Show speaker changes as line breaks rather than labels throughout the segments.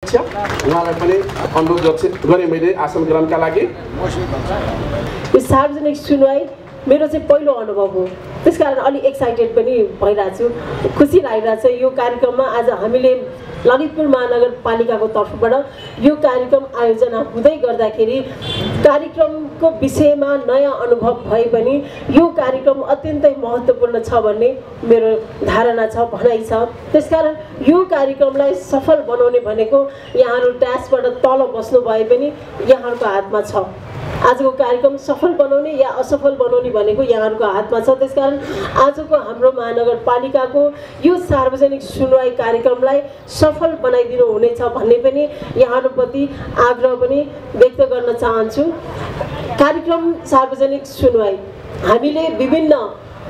उहाँलाई पनि अनुरोध गरेँ मैले आसन ग्रहणका लागि।
यो सार्वजनिक सुनवाई मेरो चाहिँ पहिलो अनुभव हो, त्यसकारण अलि एक्साइटेड पनि भइरहेको छु, खुसी लागिरहेको छ। यो कार्यक्रममा आज हामीले ललितपुर महानगरपालिकाको तर्फबाट यो कार्यक्रम आयोजना हुँदै गर्दाखेरि कार्यक्रमको विषयमा नयाँ अनुभव भए पनि यो कार्यक्रम अत्यन्तै महत्त्वपूर्ण छ भन्ने मेरो धारणा छ, भनाइ छ। त्यसकारण यो कार्यक्रमलाई सफल बनाउने भनेको यहाँहरू ट्याक्सबाट तल बस्नु भए पनि यहाँहरूको हातमा छ। आजको कार्यक्रम सफल बनाउने या असफल बनाउने भनेको यहाँहरूको हातमा छ। त्यसकारण आजको हाम्रो महानगरपालिकाको यो सार्वजनिक सुनवाई कार्यक्रमलाई सफल बनाइदिनु हुनेछ भन्ने पनि यहाँहरूप्रति आग्रह पनि व्यक्त गर्न चाहन्छु। कार्यक्रम सार्वजनिक सुनवाई हामीले विभिन्न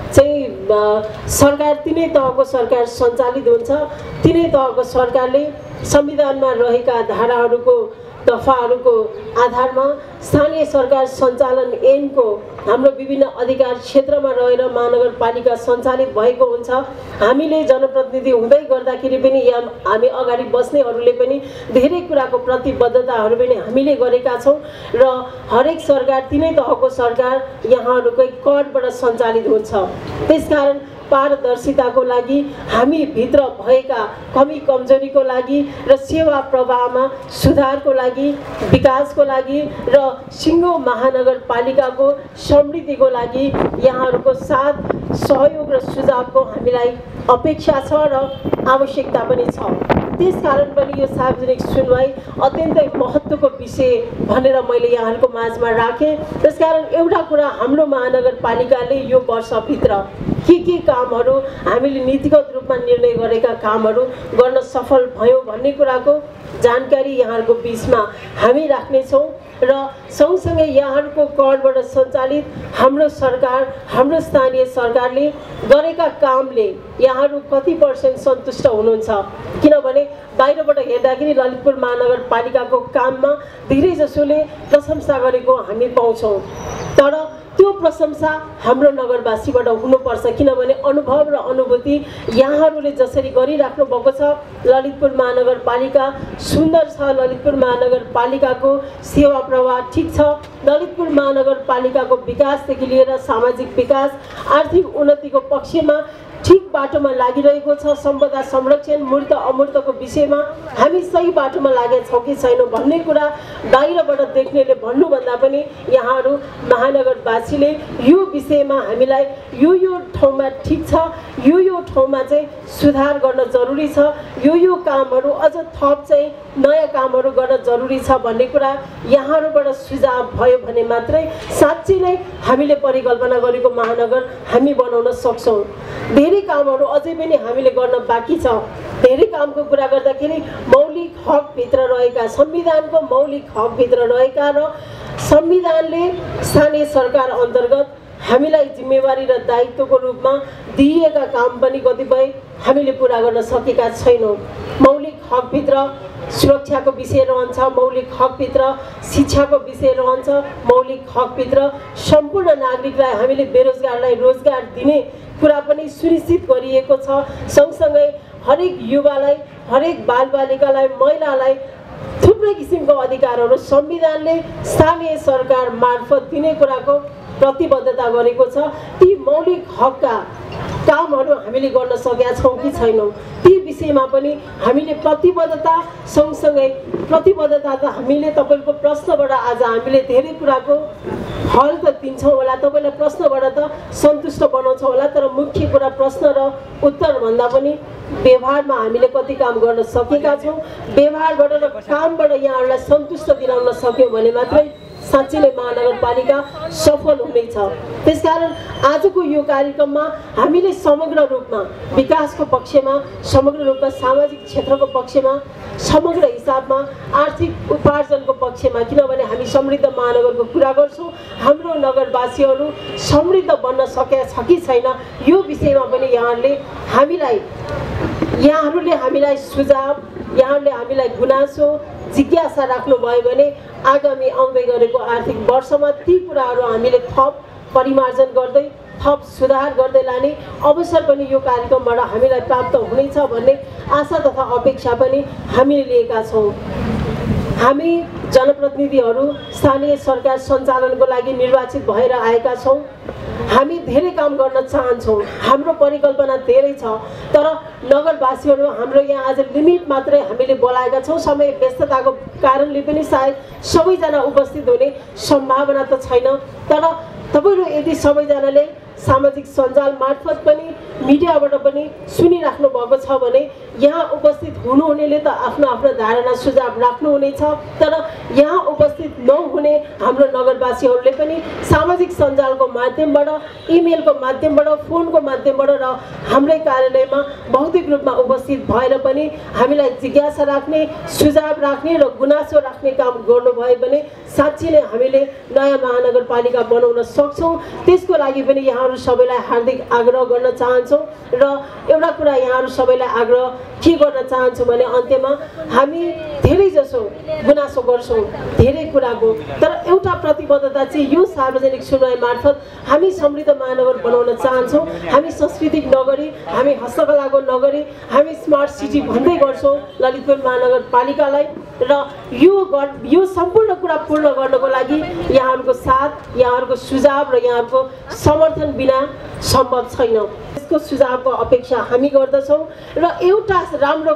चाहिँ सरकार तिनै तहको सरकार सञ्चालित हुन्छ, तिनै तहको सरकारले संविधानमा रहेका धाराहरूको दफाहरूको आधारमा स्थानीय सरकार सञ्चालन ऐनको हाम्रो विभिन्न अधिकार क्षेत्रमा रहेर महानगरपालिका सञ्चालित भएको हुन्छ। हामीले जनप्रतिनिधि हुँदै गर्दाखेरि पनि या हामी अगाडि बस्नेहरूले पनि धेरै कुराको प्रतिबद्धताहरू पनि हामीले गरेका छौँ र हरेक सरकार तिनै तहको सरकार यहाँहरूकै करबाट सञ्चालित हुन्छ। त्यसकारण पारदर्शिताको लागि हामी भित्र भएका कमी कमजोरीको लागि र सेवा प्रवाहमा सुधारको लागि, विकासको लागि र सिङ्गो महानगरपालिकाको समृद्धिको लागि यहाँहरूको साथ सहयोग र सुझावको हामीलाई अपेक्षा छ र आवश्यकता पनि छ। त्यसकारण पनि यो सार्वजनिक सुनवाई अत्यन्तै महत्त्वको विषय भनेर मैले यहाँहरूको माझमा राखेँ। त्यसकारण एउटा कुरा, हाम्रो महानगरपालिकाले यो वर्षभित्र के कामहरू हामीले नीतिगत रूपमा निर्णय गरेका कामहरू गर्न सफल भयो भन्ने कुराको जानकारी यहाँहरूको बिचमा हामी राख्नेछौँ र सँगसँगै यहाँहरूको करबाट सञ्चालित हाम्रो सरकार, हाम्रो स्थानीय सरकारले गरेका कामले यहाँहरू कति % सन्तुष्ट हुनुहुन्छ? किनभने बाहिरबाट हेर्दाखेरि ललितपुर महानगरपालिकाको काममा धेरै जसोले प्रशंसा गरेको हामी पाउँछौँ, तर त्यो प्रशंसा हाम्रो नगरवासीबाट हुनुपर्छ। किनभने अनुभव र अनुभूति यहाँहरूले जसरी गरिराख्नु भएको छ, ललितपुर महानगरपालिका सुन्दर छ, ललितपुर महानगरपालिकाको सेवा प्रवाह ठिक छ, ललितपुर महानगरपालिकाको विकासदेखि लिएर सामाजिक विकास, आर्थिक उन्नतिको पक्षमा ठिक बाटोमा लागिरहेको छ। सम्पदा संरक्षण, मूर्त अमूर्तको विषयमा हामी सही बाटोमा लागेका छौँ कि छैनौँ भन्ने कुरा बाहिरबाट देख्नेले भन्नुभन्दा पनि यहाँहरू महानगरवासीले यो विषयमा हामीलाई यो ठाउँमा ठिक छ, यो ठाउँमा चाहिँ सुधार गर्न जरुरी छ, यो कामहरू अझ थप चाहिँ नयाँ कामहरू गर्न जरुरी छ भन्ने कुरा यहाँहरूबाट सुझाव भयो भने मात्रै साँच्चै नै हामीले परिकल्पना गरेको महानगर हामी बनाउन सक्छौँ। धेरै कामहरू अझै पनि हामीले गर्न बाँकी छ। धेरै कामको कुरा गर्दाखेरि मौलिक हकभित्र रहेका, संविधानको मौलिक हकभित्र रहेका र संविधानले स्थानीय सरकार अन्तर्गत हामीलाई जिम्मेवारी र दायित्वको रूपमा दिएका काम पनि कतिपय हामीले पुरा गर्न सकेका छैनौँ। मौलिक हकभित्र सुरक्षाको विषय रहन्छ, मौलिक हकभित्र शिक्षाको विषय रहन्छ, मौलिक हकभित्र सम्पूर्ण नागरिकलाई हामीले बेरोजगारलाई रोजगार दिने कुरा पनि सुनिश्चित गरिएको छ। सँगसँगै हरेक युवालाई, हरेक बालबालिकालाई, महिलालाई थुप्रै किसिमको अधिकारहरू संविधानले स्थानीय सरकार मार्फत दिने कुराको प्रतिबद्धता गरेको छ। ती मौलिक हकका कामहरू हामीले गर्न सकेका छौँ कि छैनौँ, ती विषयमा पनि हामीले प्रतिबद्धता सँगसँगै प्रतिबद्धता त हामीले तपाईँको प्रश्नबाट आज हामीले धेरै कुराको हल त दिन्छौँ होला, तपाईँलाई प्रश्नबाट त सन्तुष्ट बनाउँछौँ होला, तर मुख्य कुरा प्रश्न र उत्तर भन्दा पनि व्यवहारमा हामीले कति काम गर्न सकेका छौँ, व्यवहारबाट र कामबाट यहाँहरूलाई सन्तुष्ट दिलाउन सक्यौँ भने मात्रै साँच्चै नै महानगरपालिका सफल हुनेछ। त्यसकारण आजको यो कार्यक्रममा हामीले समग्र रूपमा विकासको पक्षमा, समग्र रूपमा सामाजिक क्षेत्रको पक्षमा, समग्र हिसाबमा आर्थिक उपार्जनको पक्षमा, किनभने हामी समृद्ध महानगरको कुरा गर्छौँ, हाम्रो नगरवासीहरू समृद्ध बन्न सकेका छ कि छैन यो विषयमा पनि यहाँहरूले हामीलाई सुझाव, यहाँहरूले हामीलाई गुनासो, जिज्ञासा राख्नुभयो भने आगामी आउँदै गरेको आर्थिक वर्षमा ती कुराहरू हामीले थप परिमार्जन गर्दै थप सुधार गर्दै लाने अवसर पनि यो कार्यक्रमबाट हामीलाई प्राप्त हुनेछ भन्ने आशा तथा अपेक्षा पनि हामीले लिएका छौँ। हामी जनप्रतिनिधिहरू स्थानीय सरकार सञ्चालनको लागि निर्वाचित भएर आएका छौँ। हामी धेरै काम गर्न चाहन्छौँ। हाम्रो परिकल्पना धेरै छ, तर नगरवासीहरू हाम्रो यहाँ आज लिमिट मात्रै हामीले बोलाएका छौँ। समय व्यस्तताको कारणले पनि सायद सबैजना उपस्थित हुने सम्भावना त छैन। तर तपाईहरु यदि सबैजनाले सामाजिक सञ्जाल मार्फत पनि मिडियाबाट पनि सुनिराख्नु भएको छ भने यहाँ उपस्थित हुनुहुनेले त आफ्नो आफ्नो धारणा सुझाव राख्नुहुनेछ, तर यहाँ उपस्थित नहुने हाम्रो नगरवासीहरूले पनि सामाजिक सञ्जालको माध्यमबाट, इमेलको माध्यमबाट, फोनको माध्यमबाट र हाम्रै कार्यालयमा भौतिक रूपमा उपस्थित भएर पनि हामीलाई जिज्ञासा राख्ने, सुझाव राख्ने र गुनासो राख्ने काम गर्नुभयो भने साँच्चै नै हामीले नयाँ महानगरपालिका बनाउन सक्छौँ। त्यसको लागि पनि यहाँहरू सबैलाई हार्दिक आग्रह गर्न चाहन्छौँ र एउटा कुरा यहाँहरू सबैलाई आग्रह के गर्न चाहन्छु भने अन्त्यमा हामी धेरै जसो गुनासो गर्छौँ धेरै कुराको, तर एउटा प्रतिबद्धता चाहिँ यो सार्वजनिक सुनवाई मार्फत हामी समृद्ध महानगर बनाउन चाहन्छौँ। हामी सांस्कृतिक नगरी, हामी हस्तकलाको नगरी, हामी स्मार्ट सिटी भन्दै गर्छौँ ललितपुर महानगरपालिकालाई र यो सम्पूर्ण कुरा पूर्ण गर्नको लागि यहाँहरूको साथ, यहाँहरूको सुझाव र यहाँहरूको समर्थन बिना सम्भव छैन। यसको सुझावको अपेक्षा हामी गर्दछौँ र एउटा राम्रो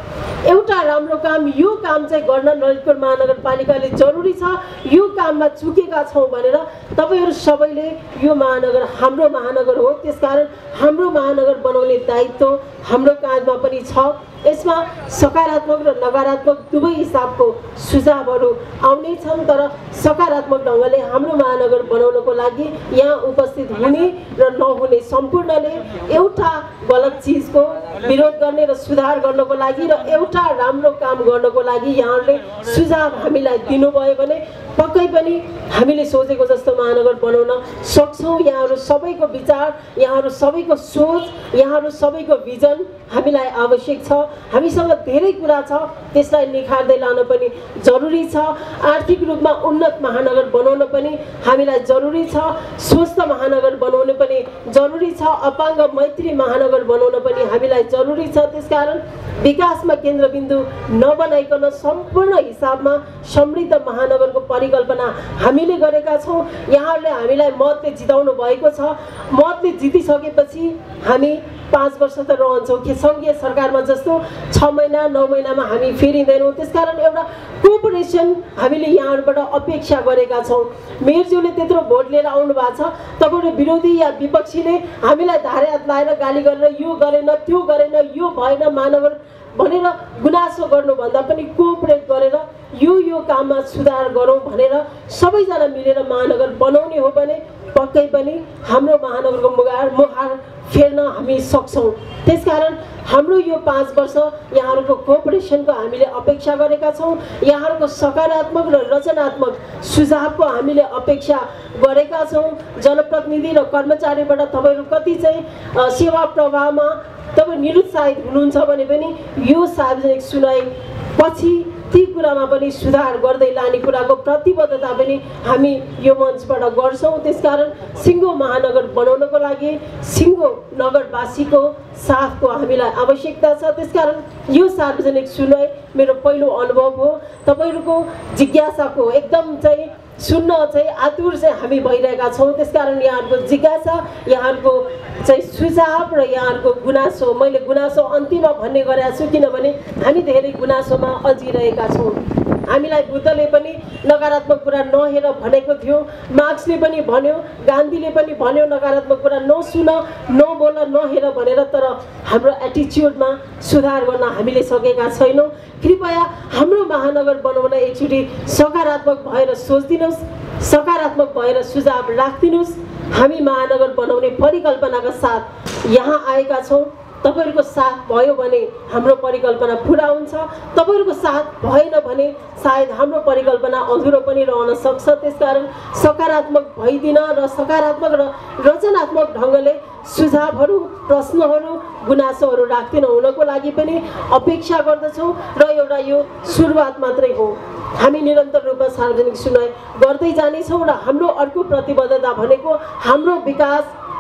काम यो काम चाहिँ गर्न ललितपुर महानगरपालिकाले जरुरी छ। यो काममा चुकेका छौँ भनेर तपाईहरु सबैले यो महानगर हाम्रो महानगर हो, त्यसकारण हाम्रो महानगर बनाउने दायित्व हाम्रो काँधमा पनि छ। यसमा सकारात्मक र नकारात्मक दुवै हिसाबको सुझावहरू आउने छन्, तर सकारात्मक ढङ्गले हाम्रो महानगर बनाउनको लागि यहाँ उपस्थित हुने र नहुने सम्पूर्णले एउटा गलत चिजको विरोध गर्ने र सुधार गर्नको लागि र एउटा राम्रो काम गर्नको लागि यहाँहरूले सुझाव हामीलाई दिनुभयो भने पक्कै पनि हामीले सोचेको जस्तो महानगर बनाउन सक्छौँ। यहाँहरू सबैको विचार, यहाँहरू सबैको सोच, यहाँहरू सबैको भिजन हामीलाई आवश्यक छ। हामीसँग धेरै कुरा छ, त्यसलाई निखार्दै लान पनि जरुरी छ। आर्थिक रूपमा उन्नत महानगर बनाउन पनि हामीलाई जरुरी छ। स्वस्थ महानगर बनाउन पनि जरुरी छ। अपाङ्ग मैत्री महानगर बनाउन पनि हामीलाई जरुरी छ। त्यसकारण विकासमा केन्द्रबिन्दु नबनाइकन सम्पूर्ण हिसाबमा समृद्ध महानगरको परिकल्पना हामीले गरेका छौँ। यहाँहरूले हामीलाई मतले जिताउनु भएको छ। मतले जितिसकेपछि हामी 5 वर्ष त रहन्छौँ कि सङ्घीय सरकारमा जस्तो 6 महिना 9 महिनामा हामी फेरिँदैनौँ। त्यसकारण एउटा कोअपरेसन हामीले यहाँहरूबाट अपेक्षा गरेका छौँ। मेयरज्यूले त्यत्रो भोट लिएर आउनु भएको छ, तपाईँहरू विरोधी या विपक्षीले हामीलाई धारे हात लाएर गाली गरेर यो गरेन, त्यो गरेन, यो भएन महानगर भनेर गुनासो गर्नुभन्दा पनि कोअपरेट गरेर यो काममा सुधार गरौँ भनेर सबैजना मिलेर महानगर बनाउने हो भने पक्कै पनि हाम्रो महानगरको मुहार फेर्न हामी सक्छौँ। त्यसकारण हाम्रो यो 5 वर्ष यहाँहरूको कोअपरेसनको हामीले अपेक्षा गरेका छौँ। यहाँहरूको सकारात्मक र रचनात्मक सुझावको हामीले अपेक्षा गरेका छौँ। जनप्रतिनिधि र कर्मचारीबाट तपाईँहरू कति चाहिँ सेवा प्रवाहमा तपाईँ निरुत्साहित हुनुहुन्छ भने पनि यो सार्वजनिक सुनवाई पछि ती कुरामा पनि सुधार गर्दै लाने कुराको प्रतिबद्धता पनि हामी यो मञ्चबाट गर्छौँ। त्यसकारण सिङ्गो महानगर बनाउनको लागि सिङ्गो नगरवासीको साथको हामीलाई आवश्यकता छ। त्यसकारण यो सार्वजनिक सुनवाई मेरो पहिलो अनुभव हो। तपाईँहरूको जिज्ञासाको एकदम चाहिँ सुन्न चाहिँ आतुर चाहिँ हामी भइरहेका छौँ। त्यसकारण यहाँहरूको जिज्ञासा, यहाँहरूको चाहिँ सुझाव र यहाँहरूको गुनासो, मैले गुनासो अन्तिममा भन्ने गरेको छु किनभने हामी धेरै गुनासोमा अल्झिरहेका छौँ। हामीलाई बुद्धले पनि नकारात्मक कुरा नहेर भनेको थियो, मार्क्सले पनि भन्यो, गान्धीले पनि भन्यो नकारात्मक कुरा नसुन, नबोल, नहेर भनेर, तर हाम्रो एटिच्युडमा सुधार गर्न हामीले सकेका छैनौँ। कृपया हाम्रो महानगर बनाउन एकचोटि सकारात्मक भएर सोचिदिनुहोस्, सकारात्मक भएर सुझाव राखिदिनुहोस्। हामी महानगर बनाउने परिकल्पनाका साथ यहाँ आएका छौँ। तपाईहरुको साथ भयो भने हाम्रो परिकल्पना पूरा हुन्छ, तपाईहरुको साथ भएन भने सायद हाम्रो परिकल्पना अधुरो पनि रहन सक्छ। त्यसकारण सकारात्मक भइदिन र सकारात्मक र रचनात्मक ढङ्गले सुझावहरू, प्रश्नहरू, गुनासोहरू राख्दिन हुनको लागि पनि अपेक्षा गर्दछौँ र एउटा यो सुरुवात मात्रै हो। हामी निरन्तर रूपमा सार्वजनिक सुनवाई गर्दै जानेछौँ र हाम्रो अर्को प्रतिबद्धता भनेको हाम्रो विकास,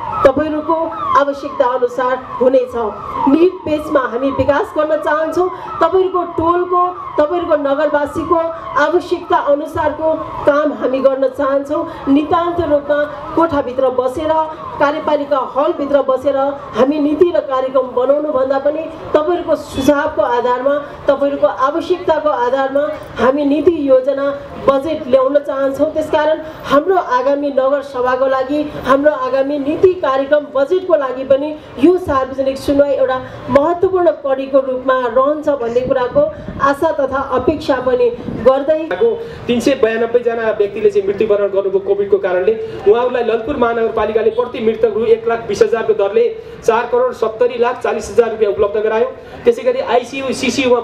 तपाईहरुको आवश्यकता अनुसार हुनेछ। नीड बेसमा हामी विकास गर्न चाहन्छौँ। तपाईहरुको टोलको, तपाईहरुको नगरवासीको आवश्यकता अनुसारको काम हामी गर्न चाहन्छौँ। नितान्त रूपमा कोठाभित्र बसेर, कार्यपालिका हलभित्र बसेर हामी नीति र कार्यक्रम बनाउनु भन्दा पनि तपाईहरुको सुझावको आधारमा, तपाईहरुको आवश्यकताको आधारमा हामी नीति योजना बजेट ल्याउन चाहन्छौँ। त्यसकारण हाम्रो आगामी नगर सभाको लागि, हाम्रो आगामी नीति कार्यक्रम बजेटको लागि पनि यो सार्वजनिक सुनवाई एउटा महत्त्वपूर्ण कडीको रूपमा रहन्छ भन्ने कुराको आशा तथा अपेक्षा पनि गर्दै
392 जना व्यक्तिले चाहिँ मृत्युवरण गर्नुभयो कोभिडको कारणले। उहाँहरूलाई ललितपुर महानगरपालिकाले प्रति मृतक रु 1,20,000 को दरले 4,70,40,000 रुपियाँ उपलब्ध गरायो। त्यसैगरी आइसियु सिसियुमा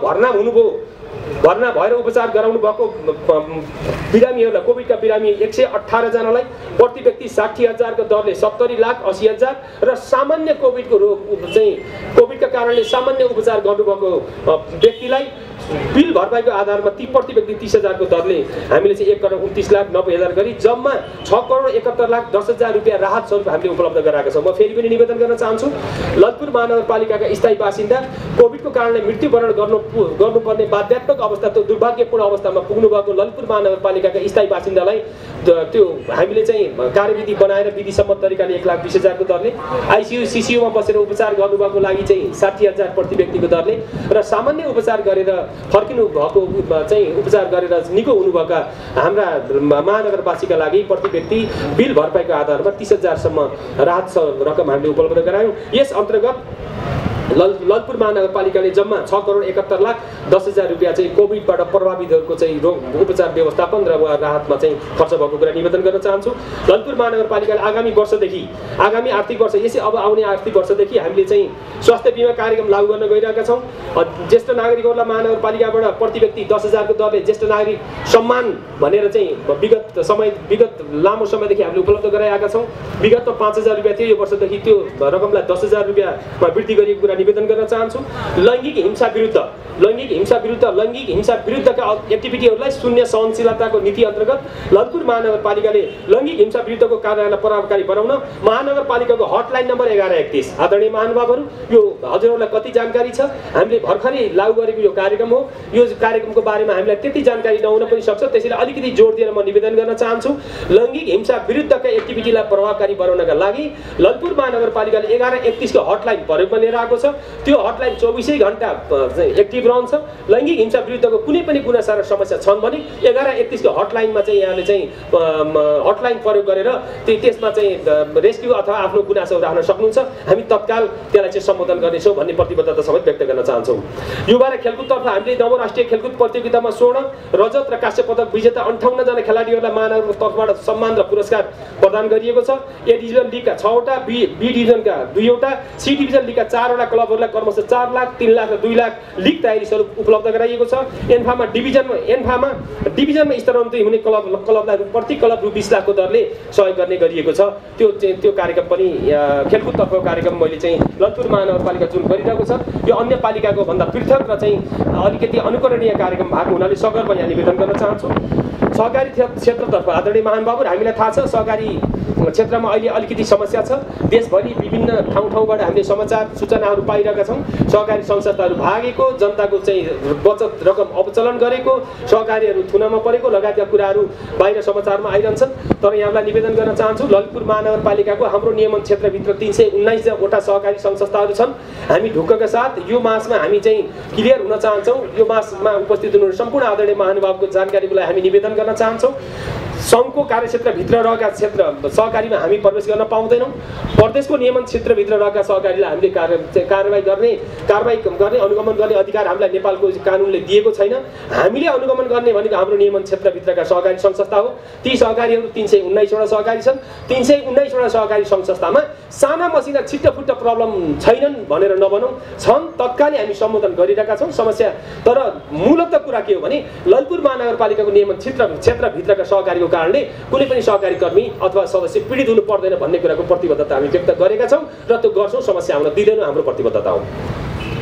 भर्ना भएर उपचार गराउनु भएको बिरामीहरूलाई, कोभिडका बिरामी 118 जनालाई प्रति व्यक्ति 60,000 को दरले 70,80,000 र सामान्य कोभिडको रोग चाहिँ कोभिडका कारणले सामान्य उपचार गर्नुभएको व्यक्तिलाई बिल भरपाईको आधारमा प्रति व्यक्ति 30,000 को दरले हामीले चाहिँ 1,29,90,000 गरी जम्मा 6,71,10,000 रुपियाँ राहत स्वरूप हामीले उपलब्ध गराएका छौँ। म फेरि पनि निवेदन गर्न चाहन्छु, ललितपुर महानगरपालिकाका स्थायी बासिन्दा कोभिडको कारणले मृत्युवरण गर्नुपर्ने बाध्यात्मक अवस्था, त्यो दुर्भाग्यपूर्ण अवस्थामा पुग्नु भएको ललितपुर महानगरपालिकाका स्थायी बासिन्दालाई त्यो हामीले चाहिँ कार्यविधि बनाएर विधिसम्मत तरिकाले 1,20,000 को दरले, आइसियु सिसियुमा बसेर उपचार गर्नुभएको लागि चाहिँ 60,000 प्रति व्यक्तिको दरले र सामान्य उपचार गरेर फर्किनु भएको चाहिँ उपचार गरेर निको हुनुभएका हाम्रा महानगरवासीका लागि प्रति व्यक्ति बिल भरपाईको आधारमा 30,000 सम्म राहत रकम हामीले उपलब्ध गरायौँ। यस अन्तर्गत ललितपुर महानगरपालिकाले जम्मा 6,71,10,000 रुपियाँ चाहिँ कोभिडबाट प्रभावितहरूको चाहिँ रोग उपचार व्यवस्थापन र राहतमा चाहिँ खर्च भएको कुरा निवेदन गर्न चाहन्छु। ललितपुर महानगरपालिकाले आगामी वर्षदेखि, आगामी आर्थिक वर्ष यसै अब आउने आर्थिक वर्षदेखि हामीले चाहिँ स्वास्थ्य बिमा कार्यक्रम लागू गर्न गइरहेका छौँ। ज्येष्ठ नागरिकहरूलाई महानगरपालिकाबाट प्रति व्यक्ति 10,000 को दरले ज्येष्ठ नागरिक सम्मान भनेर चाहिँ विगत लामो समयदेखि हामीले उपलब्ध गराएका छौँ। विगतमा 5,000 रुपियाँ थियो, यो वर्षदेखि त्यो रकमलाई 10,000 रुपियाँमा वृद्धि गरिएको कुरा निवेदन गर्न चाहन्छु। लैङ्गिक हिंसा विरुद्धका एक्टिभिटीहरूलाई शून्य सहनशीलताको नीति अन्तर्गत ललितपुर महानगरपालिकाले लैङ्गिक हिंसा विरुद्धको कार्यलाई प्रभावकारी बनाउन महानगरपालिकाको हटलाइन नम्बर 1131, आदरणीय महानुभावहरू, यो हजुरहरूलाई कति जानकारी छ? हामीले भर्खरै लागू गरेको यो कार्यक्रम हो। यो कार्यक्रमको बारेमा हामीलाई त्यति जानकारी नहुन पनि सक्छ, त्यसैले अलिकति जोड दिएर म निवेदन गर्न चाहन्छु। लैङ्गिक हिंसा विरुद्धका एक्टिभिटीलाई प्रभावकारी बनाउनका लागि ललितपुर महानगरपालिकाले 1131 को हटलाइन प्रयोगमा लिएर आएको छ। त्यो हटलाइन 24 घण्टा एक्टिभ रहन्छ। लैङ्गिक हिंसा विरुद्धको कुनै पनि गुनासा र समस्या छन् भने 1131 को हटलाइनमा चाहिँ यहाँले चाहिँ हटलाइन प्रयोग गरेर त्यसमा चाहिँ रेस्क्यु अथवा आफ्नो गुनासो राख्न सक्नुहुन्छ। हामी तत्काल त्यसलाई चाहिँ सम्बोधन गर्नेछौँ भन्ने प्रतिबद्धता समेत व्यक्त गर्न चाहन्छौँ। युवा र खेलकुदतर्फ हामीले नवराष्ट्रिय खेलकुद प्रतियोगितामा स्वर्ण, रजत र काँस्य पदक विजेता 58 जना खेलाडीहरूलाई महानगरको तर्फबाट सम्मान र पुरस्कार प्रदान गरिएको छ। ए डिभिजन लिगका 6 वटा, बी डिभिजनका 2 वटा, सी डिभिजन लिगका 4 वटा क्लबहरूलाई क्रमशः 4 लाख, 3 लाख र 2 लाख लिग तयारी स्वरूप उपलब्ध गराइएको छ। एन्फामा डिभिजनमा स्तरोन्नति हुने क्लबलाई प्रति क्लब रु 20 लाखको दरले सहयोग गर्ने गरिएको छ। त्यो कार्यक्रम पनि खेलकुदतर्फको कार्यक्रम मैले चाहिँ ललितपुर महानगरपालिका जुन गरिरहेको छ, यो अन्य पालिकाको भन्दा पृथक र चाहिँ अलिकति अनुकरणीय कार्यक्रम भएको हुनाले सगर्व यहाँ निवेदन गर्न चाहन्छु। सहकारी क्षेत्रतर्फ आदरणीय महानुभावहरू, हामीलाई थाहा छ सहकारी क्षेत्रमा अहिले अलिकति समस्या छ। देशभरि विभिन्न ठाउँबाट हामीले समाचार सूचनाहरू पाइरहेका छौँ। सहकारी संस्थाहरू भागेको, जनताको चाहिँ बचत रकम अपचलन गरेको, सहकारीहरू थुनामा परेको लगायतका कुराहरू बाहिर समाचारमा आइरहन्छन्। तर यहाँलाई निवेदन गर्न चाहन्छु, ललितपुर महानगरपालिकाको हाम्रो नियमन क्षेत्रभित्र 319 वटा सहकारी संस्थाहरू छन्। हामी ढुक्कका साथ यो मासमा हामी चाहिँ क्लियर हुन चाहन्छौँ। यो मासमा उपस्थित हुनु सम्पूर्ण आदरणीय महानुभावको जानकारीको लागि हामी निवेदन गर्न चाहन्छौँ। सङ्घको कार्यक्षेत्रभित्र रहेका क्षेत्र सहकारीमा हामी प्रवेश गर्न पाउँदैनौँ। प्रदेशको नियमन क्षेत्रभित्र रहेका सहकारीलाई हामीले कारबाही गर्ने अनुगमन गर्ने अधिकार हामीलाई नेपालको कानुनले दिएको छैन। हामीले अनुगमन गर्ने भनेको हाम्रो नियमन क्षेत्रभित्रका सहकारी संस्था हो। ती सहकारीहरू 319 वटा सहकारी छन्। 319 वटा सहकारी संस्थामा साना मसिना छिट्टफुट्ट प्रब्लम छैनन् भनेर नभनौँ, छन्। तत्कालै हामी सम्बोधन गरिरहेका छौँ समस्या। तर मूलत कुरा के हो भने ललितपुर महानगरपालिकाको नियमन क्षेत्रभित्रका सहकारीको कारणले कुनै पनि सहकारी कर्मी अथवा सदस्य पीडित हुनु पर्दैन भन्ने कुराको प्रतिबद्धता हामी व्यक्त गरेका छौँ र त्यो गर्छौँ। समस्या आउन दिँदैनौँ, हाम्रो प्रतिबद्धता हो।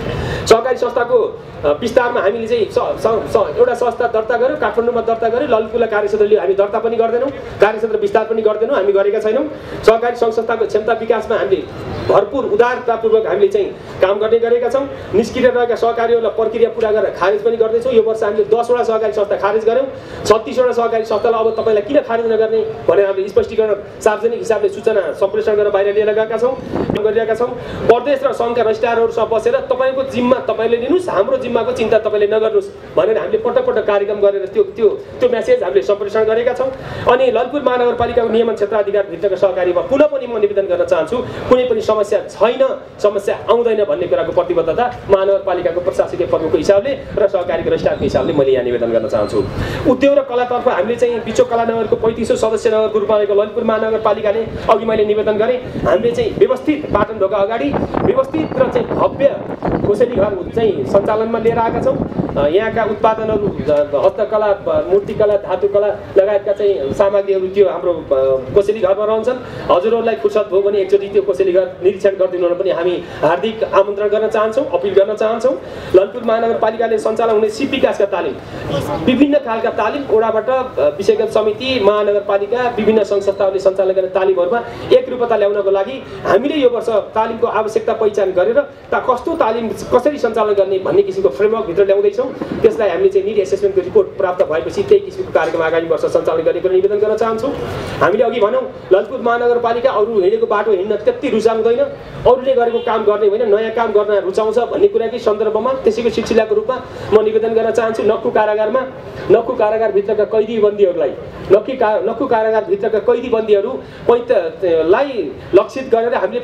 सहकारी संस्थाको विस्तारमा हामीले चाहिँ एउटा संस्था दर्ता गर्यौँ, काठमाडौँमा दर्ता गर्यौँ, ललितपुरलाई कार्यक्षेत्रले हामी दर्ता पनि गर्दैनौँ, कार्यक्षेत्र विस्तार पनि गर्दैनौँ, हामी गरेका छैनौँ। सहकारी सङ्घ संस्थाको क्षमता विकासमा हामीले भरपुर उदारतापूर्वक हामीले चाहिँ काम गर्ने गरेका छौँ। निष्क्रिय रहेका सहकारीहरूलाई प्रक्रिया पुरा गरेर खारेज पनि गर्दैछौँ। यो वर्ष हामीले 10 वटा सहकारी संस्था खारेज गऱ्यौँ। 36 वटा सहकारी संस्थालाई अब तपाईँलाई किन खारेज नगर्ने भनेर हामीले स्पष्टीकरण सार्वजनिक हिसाबले सूचना सम्प्रेषण गरेर बाहिर लिएर गएका छौँ, गरिरहेका छौँ। प्रदेश र सङ्घका रजिस्ट्रारहरूसँग बसेर तपाईँको जिम्मा तपाईँले लिनुहोस्, हाम्रो जिम्माको चिन्ता तपाईँले नगर्नुहोस् भनेर हामीले पटक पटक कार्यक्रम गरेर त्यो मेसेज हामीले सम्प्रेषण गरेका छौँ। अनि ललितपुर महानगरपालिकाको नियमन क्षेत्राधिकारभित्रका सहकारीमा पुनः पनि म निवेदन गर्न चाहन्छु, कुनै पनि समस्या छैन, समस्या आउँदैन भन्ने कुराको प्रतिबद्धता महानगरपालिकाको प्रशासकीय प्रमुखको हिसाबले र सहकारीको रजिस्ट्रारको हिसाबले मैले यहाँ निवेदन गर्न चाहन्छु। उद्योग र कलातर्फ हामीले चाहिँ विश्व कला नगरको 3500 सदस्य नगरको रूपमा रहेको ललितपुर महानगरपालिकाले अघि मैले निवेदन गरेँ, हामीले चाहिँ व्यवस्थित पाटन ढोका अगाडि व्यवस्थित र चाहिँ भव्य कोसेली घर चाहिँ सञ्चालनमा लिएर आएका छौँ। यहाँका उत्पादनहरू हस्तकला, मूर्तिकला, धातुकला लगायतका चाहिँ सामग्रीहरू त्यो हाम्रो कोसेली घरमा रहन्छन्। हजुरहरूलाई फुर्सद भयो भने एकचोटि त्यो कोसेली घर निरीक्षण गरिदिनु पनि हामी हार्दिक आमन्त्रण गर्न चाहन्छौँ, अपिल गर्न चाहन्छौँ। ललितपुर महानगरपालिकाले सञ्चालन हुने सिप विकासका तालिम, विभिन्न खालका तालिम वडाबाट विषयगत समिति, महानगरपालिका, विभिन्न सङ्घ संस्थाहरूले सञ्चालन गर्ने तालिमहरूमा एकरूपता ल्याउनको लागि हामीले यो वर्ष तालिमको आवश्यकता पहिचान गरेर कस्तो तालिम कसरी सञ्चालन गर्ने भन्ने किसिमको फ्रेमवर्कभित्र ल्याउँदैछौँ। त्यसलाई हामीले चाहिँ निड एसेसमेन्टको रिपोर्ट प्राप्त भएपछि त्यही किसिमको कार्यक्रम आगामी वर्ष सञ्चालन गर्ने निवेदन गर्न चाहन्छौँ। हामीले अघि भनौँ ललितपुर महानगरपालिका अरू हिँडेको बाटो हिँड्न त्यति रुचाउँदैन, अरूले गरेको काम गर्ने होइन, नयाँ काम गर्न रुचाउँछ भन्ने कुराकै सन्दर्भमा त्यसैको सिलसिलाको रूपमा म निवेदन गर्न चाहन्छु। नक्कु कारागारभित्रका कैदी बन्दीहरूलाई नक्कु कारागारभित्रका कैदी बन्दीहरूलाई लक्षित गरेर हामीले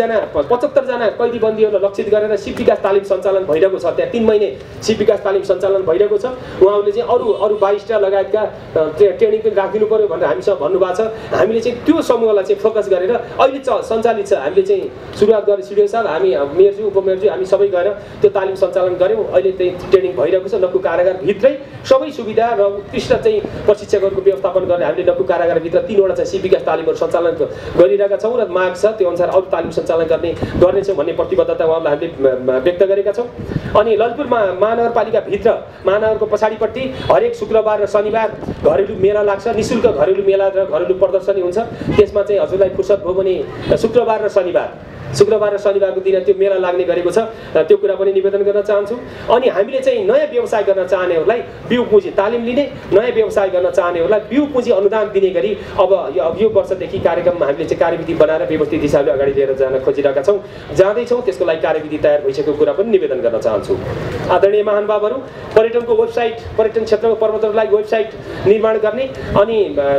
75 जना कैदी बन्दीहरूलाई लक्षित गरेर सिप विकास तालिम सञ्चालन भइरहेको छ। त्यहाँ 3 महिने सिप विकास तालिम सञ्चालन भइरहेको छ। उहाँहरूले चाहिँ अरू बारिस्टर लगायतका ट्रेनिङ पनि राखिदिनु पर्यो भनेर हामीसँग भन्नुभएको छ। हामीले चाहिँ त्यो समूहलाई चाहिँ फोकस गरेर अहिले सञ्चालित छ। हामीले चाहिँ सुरुवात गरेर सिडिओ साहब, हामी मेयरज्यू, उपमेयरज्यू, हामी सबै गएर त्यो तालिम सञ्चालन गऱ्यौँ। अहिले चाहिँ ट्रेनिङ भइरहेको छ। नक्कु कारागारभित्रै सबै सुविधा र उत्कृष्ट चाहिँ प्रशिक्षकहरूको व्यवस्थापन गरेर हामीले नक्कु कारागारभित्र 3 वटा चाहिँ सिप विकास तालिमहरू सञ्चालन गरिरहेका छौँ र माग छ त्यो अनुसार अरू तालिम सञ्चालन गर्नेछौँ भन्ने प्रतिबद्धता उहाँलाई हामीले व्यक्त गरेका छौँ। अनि ललितपुर महानगरपालिकाभित्र महानगरको पछाडिपट्टि हरेक शुक्रबार र शनिबार घरेलु मेला लाग्छ। निःशुल्क घरेलु मेला र घरेलु प्रदर्शनी हुन्छ। त्यसमा चाहिँ हजुरलाई फुर्सद भयो भने शुक्रबार र शनिबारको दिन त्यो मेला लाग्ने गरेको छ। त्यो कुरा पनि निवेदन गर्न चाहन्छु। अनि हामीले चाहिँ नयाँ व्यवसाय गर्न चाहनेहरूलाई बिउ पुँजी तालिम लिने, नयाँ व्यवसाय गर्न चाहनेहरूलाई बिउ पुँजी अनुदान दिने गरी अब यो वर्षदेखि कार्यक्रममा हामीले चाहिँ कार्यविधि बनाएर व्यवस्थित हिसाबले अगाडि लिएर जान खोजिरहेका छौँ, जाँदैछौँ। त्यसको लागि कार्यविधि तयार भइसकेको कुरा पनि निवेदन गर्न चाहन्छु। आदरणीय महानुभावहरू, पर्यटनको वेबसाइट, पर्यटन क्षेत्रको प्रवर्तकहरूको लागि वेबसाइट निर्माण गर्ने अनि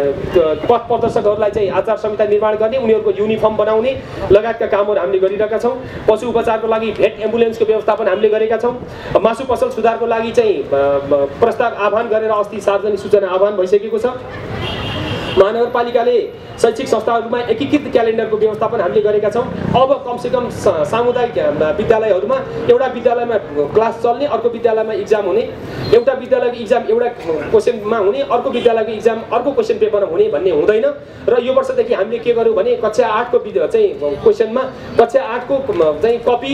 पथ प्रदर्शकहरूलाई चाहिँ आचार संहिता निर्माण गर्ने, उनीहरूको युनिफर्म बनाउने लगायतका कामहरू हामीले गरिरहेका छौँ। पशु उपचारको लागि भेट एम्बुलेन्सको व्यवस्थापन हामीले गरेका छौँ। मासु पसल सुधारको लागि चाहिँ प्रस्ताव आह्वान गरेर अस्ति सार्वजनिक सूचना आह्वान भइसकेको छ। महानगरपालिकाले शैक्षिक संस्थाहरूमा एकीकृत क्यालेन्डरको व्यवस्थापन हामीले गरेका छौँ। अब कमसेकम सामुदायिक विद्यालयहरूमा एउटा विद्यालयमा क्लास चल्ने, अर्को विद्यालयमा इक्जाम हुने, एउटा विद्यालयको इक्जाम एउटा क्वेसनमा हुने, अर्को विद्यालयको इक्जाम अर्को क्वेसन पेपरमा हुने भन्ने हुँदैन। र यो वर्षदेखि हामीले के गर्यौँ भने कक्षा 8 को चाहिँ क्वेसनमा कक्षा 8 को चाहिँ कपी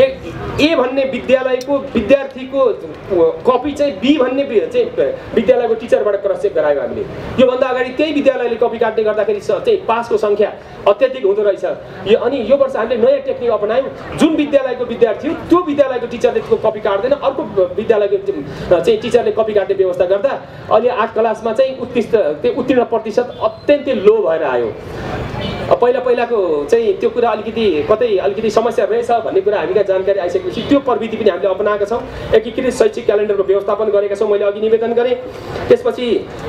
ए भन्ने विद्यालयको विद्यार्थीको कपी चाहिँ बी भन्ने चाहिँ विद्यालयको टिचरबाट क्रस चेक गरायौँ हामीले। योभन्दा अगाडि त्यही विद्यालयले कपी काट्ने गर्दाखेरि चाहिँ पासको सङ्ख्या अत्याधिक हुँदो रहेछ। अनि यो वर्ष हामीले नयाँ टेक्निक अपनायौँ। जुन विद्यालयको विद्यार्थी हो त्यो विद्यालयको टिचरले त्यसको कपी काट्दैन, अर्को विद्यालयको चाहिँ टिचरले कपी काट्ने व्यवस्था गर्दा अहिले 8 क्लासमा चाहिँ उत्तीर्ण प्रतिशत अत्यन्तै लो भएर आयो। पहिलाको चाहिँ त्यो कुरा अलिकति समस्या रहेछ भन्ने कुरा हामीलाई जानकारी आइसकेपछि त्यो प्रविधि पनि हामीले अपनाएका छौँ। एकीकृत शैक्षिक क्यालेन्डरको व्यवस्थापन गरेका छौँ, मैले अघि निवेदन गरेँ। त्यसपछि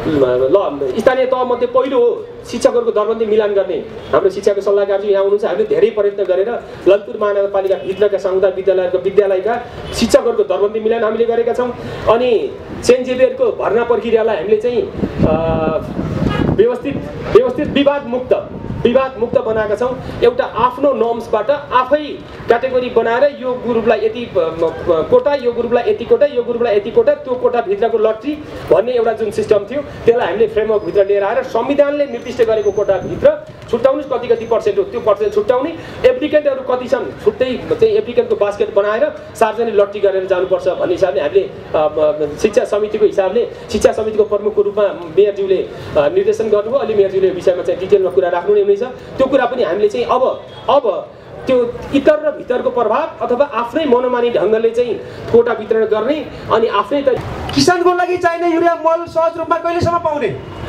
स्थानीय तहमध्ये पहिलो हो शिक्षकहरूको दरबन्दी मिलान गर्ने। हाम्रो शिक्षाको सल्लाहकार यहाँ हुनुहुन्छ। हामीले धेरै प्रयत्न गरेर ललितपुर महानगरपालिकाभित्रका सामुदायिक विद्यालयका शिक्षकहरूको दरबन्दी मिलान हामीले गरेका छौँ। अनि सेन्ट जेभियरको भर्ना प्रक्रियालाई हामीले चाहिँ व्यवस्थित विवाद मुक्त विवाद मुक्त बनाएका छौँ। एउटा आफ्नो नर्म्सबाट आफै क्याटेगोरी बनाएर यो ग्रुपलाई यति कोटा, यो ग्रुपलाई यति कोटा, यो ग्रुपलाई यति कोटा, त्यो कोटाभित्रको लट्री भन्ने एउटा जुन सिस्टम थियो त्यसलाई हामीले फ्रेमवर्कभित्र लिएर आएर संविधानले निर्दिष्ट गरेको कोटाभित्र छुट्याउनुहोस् कति कति पर्सेन्ट हो त्यो पर्सेन्ट छुट्याउने, एप्लिकेन्टहरू कति छन् छुट्टै चाहिँ एप्लिकेन्टको बास्केट बनाएर सार्वजनिक लट्री गरेर जानुपर्छ भन्ने हिसाबले हामीले शिक्षा समितिको हिसाबले शिक्षा समितिको प्रमुखको रूपमा मेयरज्यूले निर्देशन गर्नुभयो। अलि मेयरज्यूले विषयमा चाहिँ डिटेलमा कुरा राख्नु नै हुनेछ। त्यो कुरा पनि हामीले चाहिँ अब त्यो इतर र भितरको प्रभाव अथवा आफ्नै मनोमानी ढङ्गले चाहिँ कोटा वितरण गर्ने अनि आफ्नै त
किसानको लागि चाहिने युरिया मल सहज रूपमा कहिलेसम्म पाउने,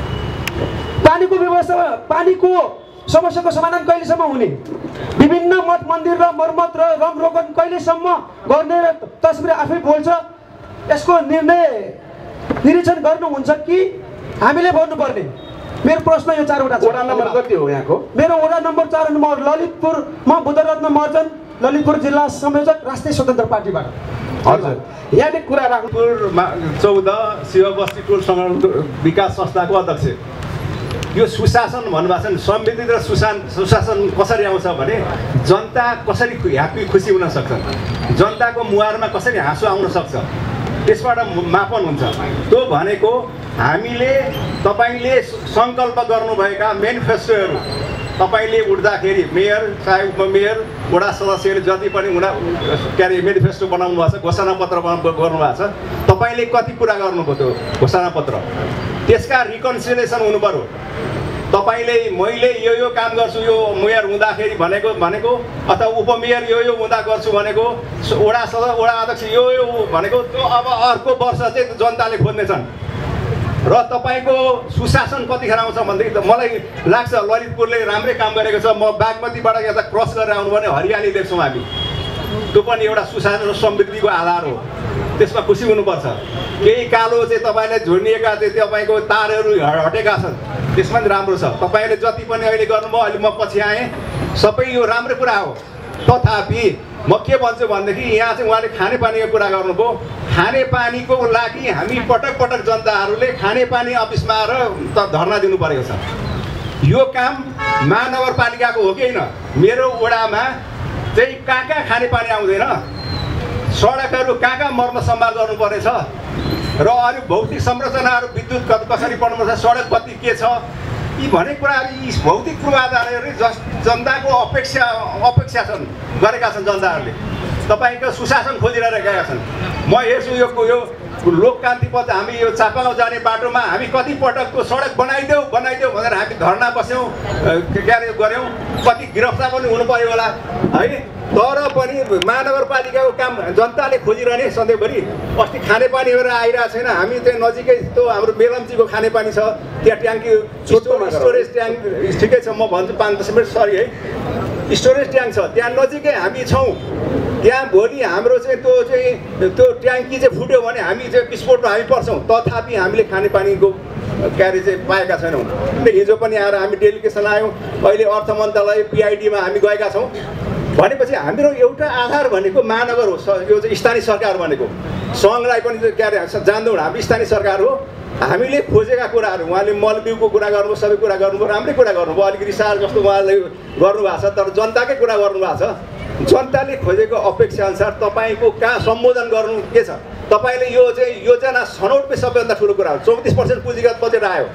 पानीको व्यवस्था, पानीको समस्याको समाधान कहिलेसम्म हुने, विभिन्न मठ मन्दिर र मर्मत र रङ रोगन कहिलेसम्म गर्ने र तस्बिर आफै बोल्छ, यसको निरीक्षण गर्नुहुन्छ कि हामीले भन्नुपर्ने? मेरो प्रश्न यो 4वटा छ।
वडा नम्बर कति हो यहाँको?
मेरो वडा नम्बर 4 नम्बर ललितपुर, म बुद्धरत्न महर्जन, ललितपुर जिल्ला संयोजक राष्ट्रिय स्वतन्त्र पार्टीबाट।
हजुर, यहाँले कुरा राख्नु
14 शिवबस्ती टोल संरक्षण विकास संस्थाको अध्यक्ष। यो सुशासन भन्नुभएको छ नि, समृद्धि र सुशासन कसरी आउँछ भने जनता कसरी ह्याप्पी खुसी हुन सक्छ, जनताको मुहारमा कसरी हाँसो आउन सक्छ, त्यसबाट मापन हुन्छ। त्यो भनेको हामीले तपाईँले सङ्कल्प गर्नुभएका मेनिफेस्टोहरू तपाईँले उठ्दाखेरि मेयर चाहे उपमेयर वडा सदस्यले जति पनि के अरे मेनिफेस्टो बनाउनु भएको छ, घोषणापत्र गर्नुभएको छ, तपाईँले कति पुरा गर्नुभयो त्यो घोषणापत्र, त्यसका रिकन्सिलेसन हुनु पर्यो। तपाईँले मैले यो काम गर्छु यो मेयर हुँदाखेरि भनेको अथवा उपमेयर यो हुँदा गर्छु भनेको, वडा अध्यक्ष यो भनेको त्यो अब अर्को वर्ष चाहिँ जनताले खोज्नेछन्। र तपाईँको सुशासन कतिखेर आउँछ भनेदेखि त मलाई लाग्छ ललितपुरले राम्रै काम गरेको छ। म बागमतीबाट यता क्रस गरेर आउनु भने हरियाली देख्छौँ हामी, त्यो पनि एउटा सुशासन र समृद्धिको आधार हो, त्यसमा खुसी हुनुपर्छ। केही कालो चाहिँ तपाईँले झुन्डिएका चाहिँ तपाईँको तारहरू हटेका छन्, त्यसमा पनि राम्रो छ। तपाईँले जति पनि अहिले गर्नुभयो, अहिले म पछि आएँ, सबै यो राम्रो कुरा हो। तथापि म के भन्छु भनेदेखि यहाँ चाहिँ उहाँले खानेपानीको कुरा गर्नुभयो। खानेपानीको लागि हामी पटक पटक जनताहरूले खानेपानी अफिसमा आएर धर्ना दिनु परेको छ। यो काम महानगरपालिकाको हो कि होइन? मेरो वडामा चाहिँ कहाँ खानेपानी आउँदैन, सडकहरू कहाँ मर्म सम्भाल गर्नुपर्नेछ र अरू भौतिक संरचनाहरू विद्युत कसरी पर्नुपर्छ, सडक बत्ती के छ, यी भनेको कुराहरू यी भौतिक पूर्वाधारहरू जनताको अपेक्षा छन् गरेका छन् जनताहरूले। तपाईँको सुशासन खोजिरहेर गएका छन्। म हेर्छु यो लोककान्ति पथ हामी यो चापागाउँ जाने बाटोमा हामी कति पटक त्यो सडक बनाइदेऊ भनेर हामी धर्ना बस्यौँ, के अरे गऱ्यौँ, कति गिरफ्तार पनि हुनु पर्यो होला है। तर पनि महानगरपालिकाको काम जनताले खोजिरहने सधैँभरि। अस्ति खानेपानी हेरेर आइरहेको छैन, हामी चाहिँ नजिकै त्यो हाम्रो बेलम्चीको खानेपानी छ, त्यहाँ ट्याङ्की स्टोरेज ट्याङ्क ठिकै छ, म भन्छु 5-10 मिनट सरी है, स्टोरेज ट्याङ्क छ त्यहाँ नजिकै हामी छौँ। त्यहाँ भोलि हाम्रो चाहिँ त्यो ट्याङ्की चाहिँ फुट्यो भने हामी चाहिँ विस्फोटमा हामी पर्छौँ। तथापि हामीले खानेपानीको क्यारे चाहिँ पाएका छैनौँ। हिजो पनि आएर हामी डेलिगेसन आयौँ, अहिले अर्थ मन्त्रालय PID-मा हामी गएका छौँ। भनेपछि हाम्रो एउटा आधार भनेको महानगर हो, यो चाहिँ स्थानीय सरकार भनेको। सङ्घलाई पनि के अरे जान्दैनौँ, हामी स्थानीय सरकार हो। हामीले खोजेका कुराहरू उहाँले मलबिउको कुरा गर्नुभयो, सबै कुरा गर्नुभयो, राम्रै कुरा गर्नुभयो, अलिकति रिसार जस्तो उहाँले गर्नुभएको छ, तर जनताकै कुरा गर्नुभएको छ। जनताले खोजेको अपेक्षा अनुसार तपाईँको कहाँ सम्बोधन गर्नु के छ? तपाईँले यो चाहिँ योजना छनौटमै सबैभन्दा ठुलो कुरा हो। 34% पुँजीगत बजेट आयो।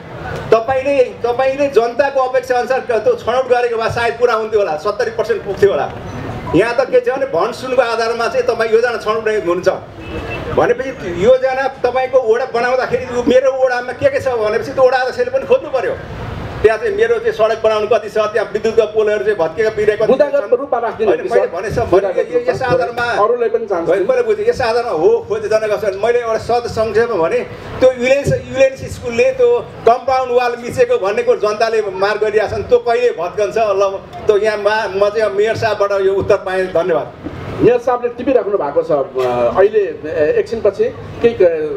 तपाईँले जनताको अपेक्षा अनुसार त्यो छनौट गरेको भए सायद पुरा हुन्थ्यो होला, 70% पुग्थ्यो होला। यहाँ त के छ भने भनसुनको आधारमा चाहिँ तपाईँ योजना छनौट हुन्छ भनेपछि योजना तपाईँको वडा बनाउँदाखेरि मेरो वडामा के छ भनेपछि त्यो वडा अध्यक्षले पनि खोज्नु पर्यो। त्यहाँ चाहिँ मेरो चाहिँ सडक बनाउनु कति छ, त्यहाँ विद्युतका पोलहरू चाहिँ भत्केका बिरेको यस आधारमा मैले बुझेँ, यस आधारमा हो खोजना गर्छ। मैले एउटा संक्षेपमा भने त्यो युएनसी स्कुलले त्यो कम्पाउन्ड वाल मिचेको भन्नेको जनताले मार गरिरहेछन्, त्यो कहिले भत्कन्छ ल? त्यो यहाँ म चाहिँ मेयर साहबबाट यो उत्तर पाएँ। धन्यवाद।
मेयर साहबले टिपिराख्नु भएको छ अहिले एकछिनपछि केही।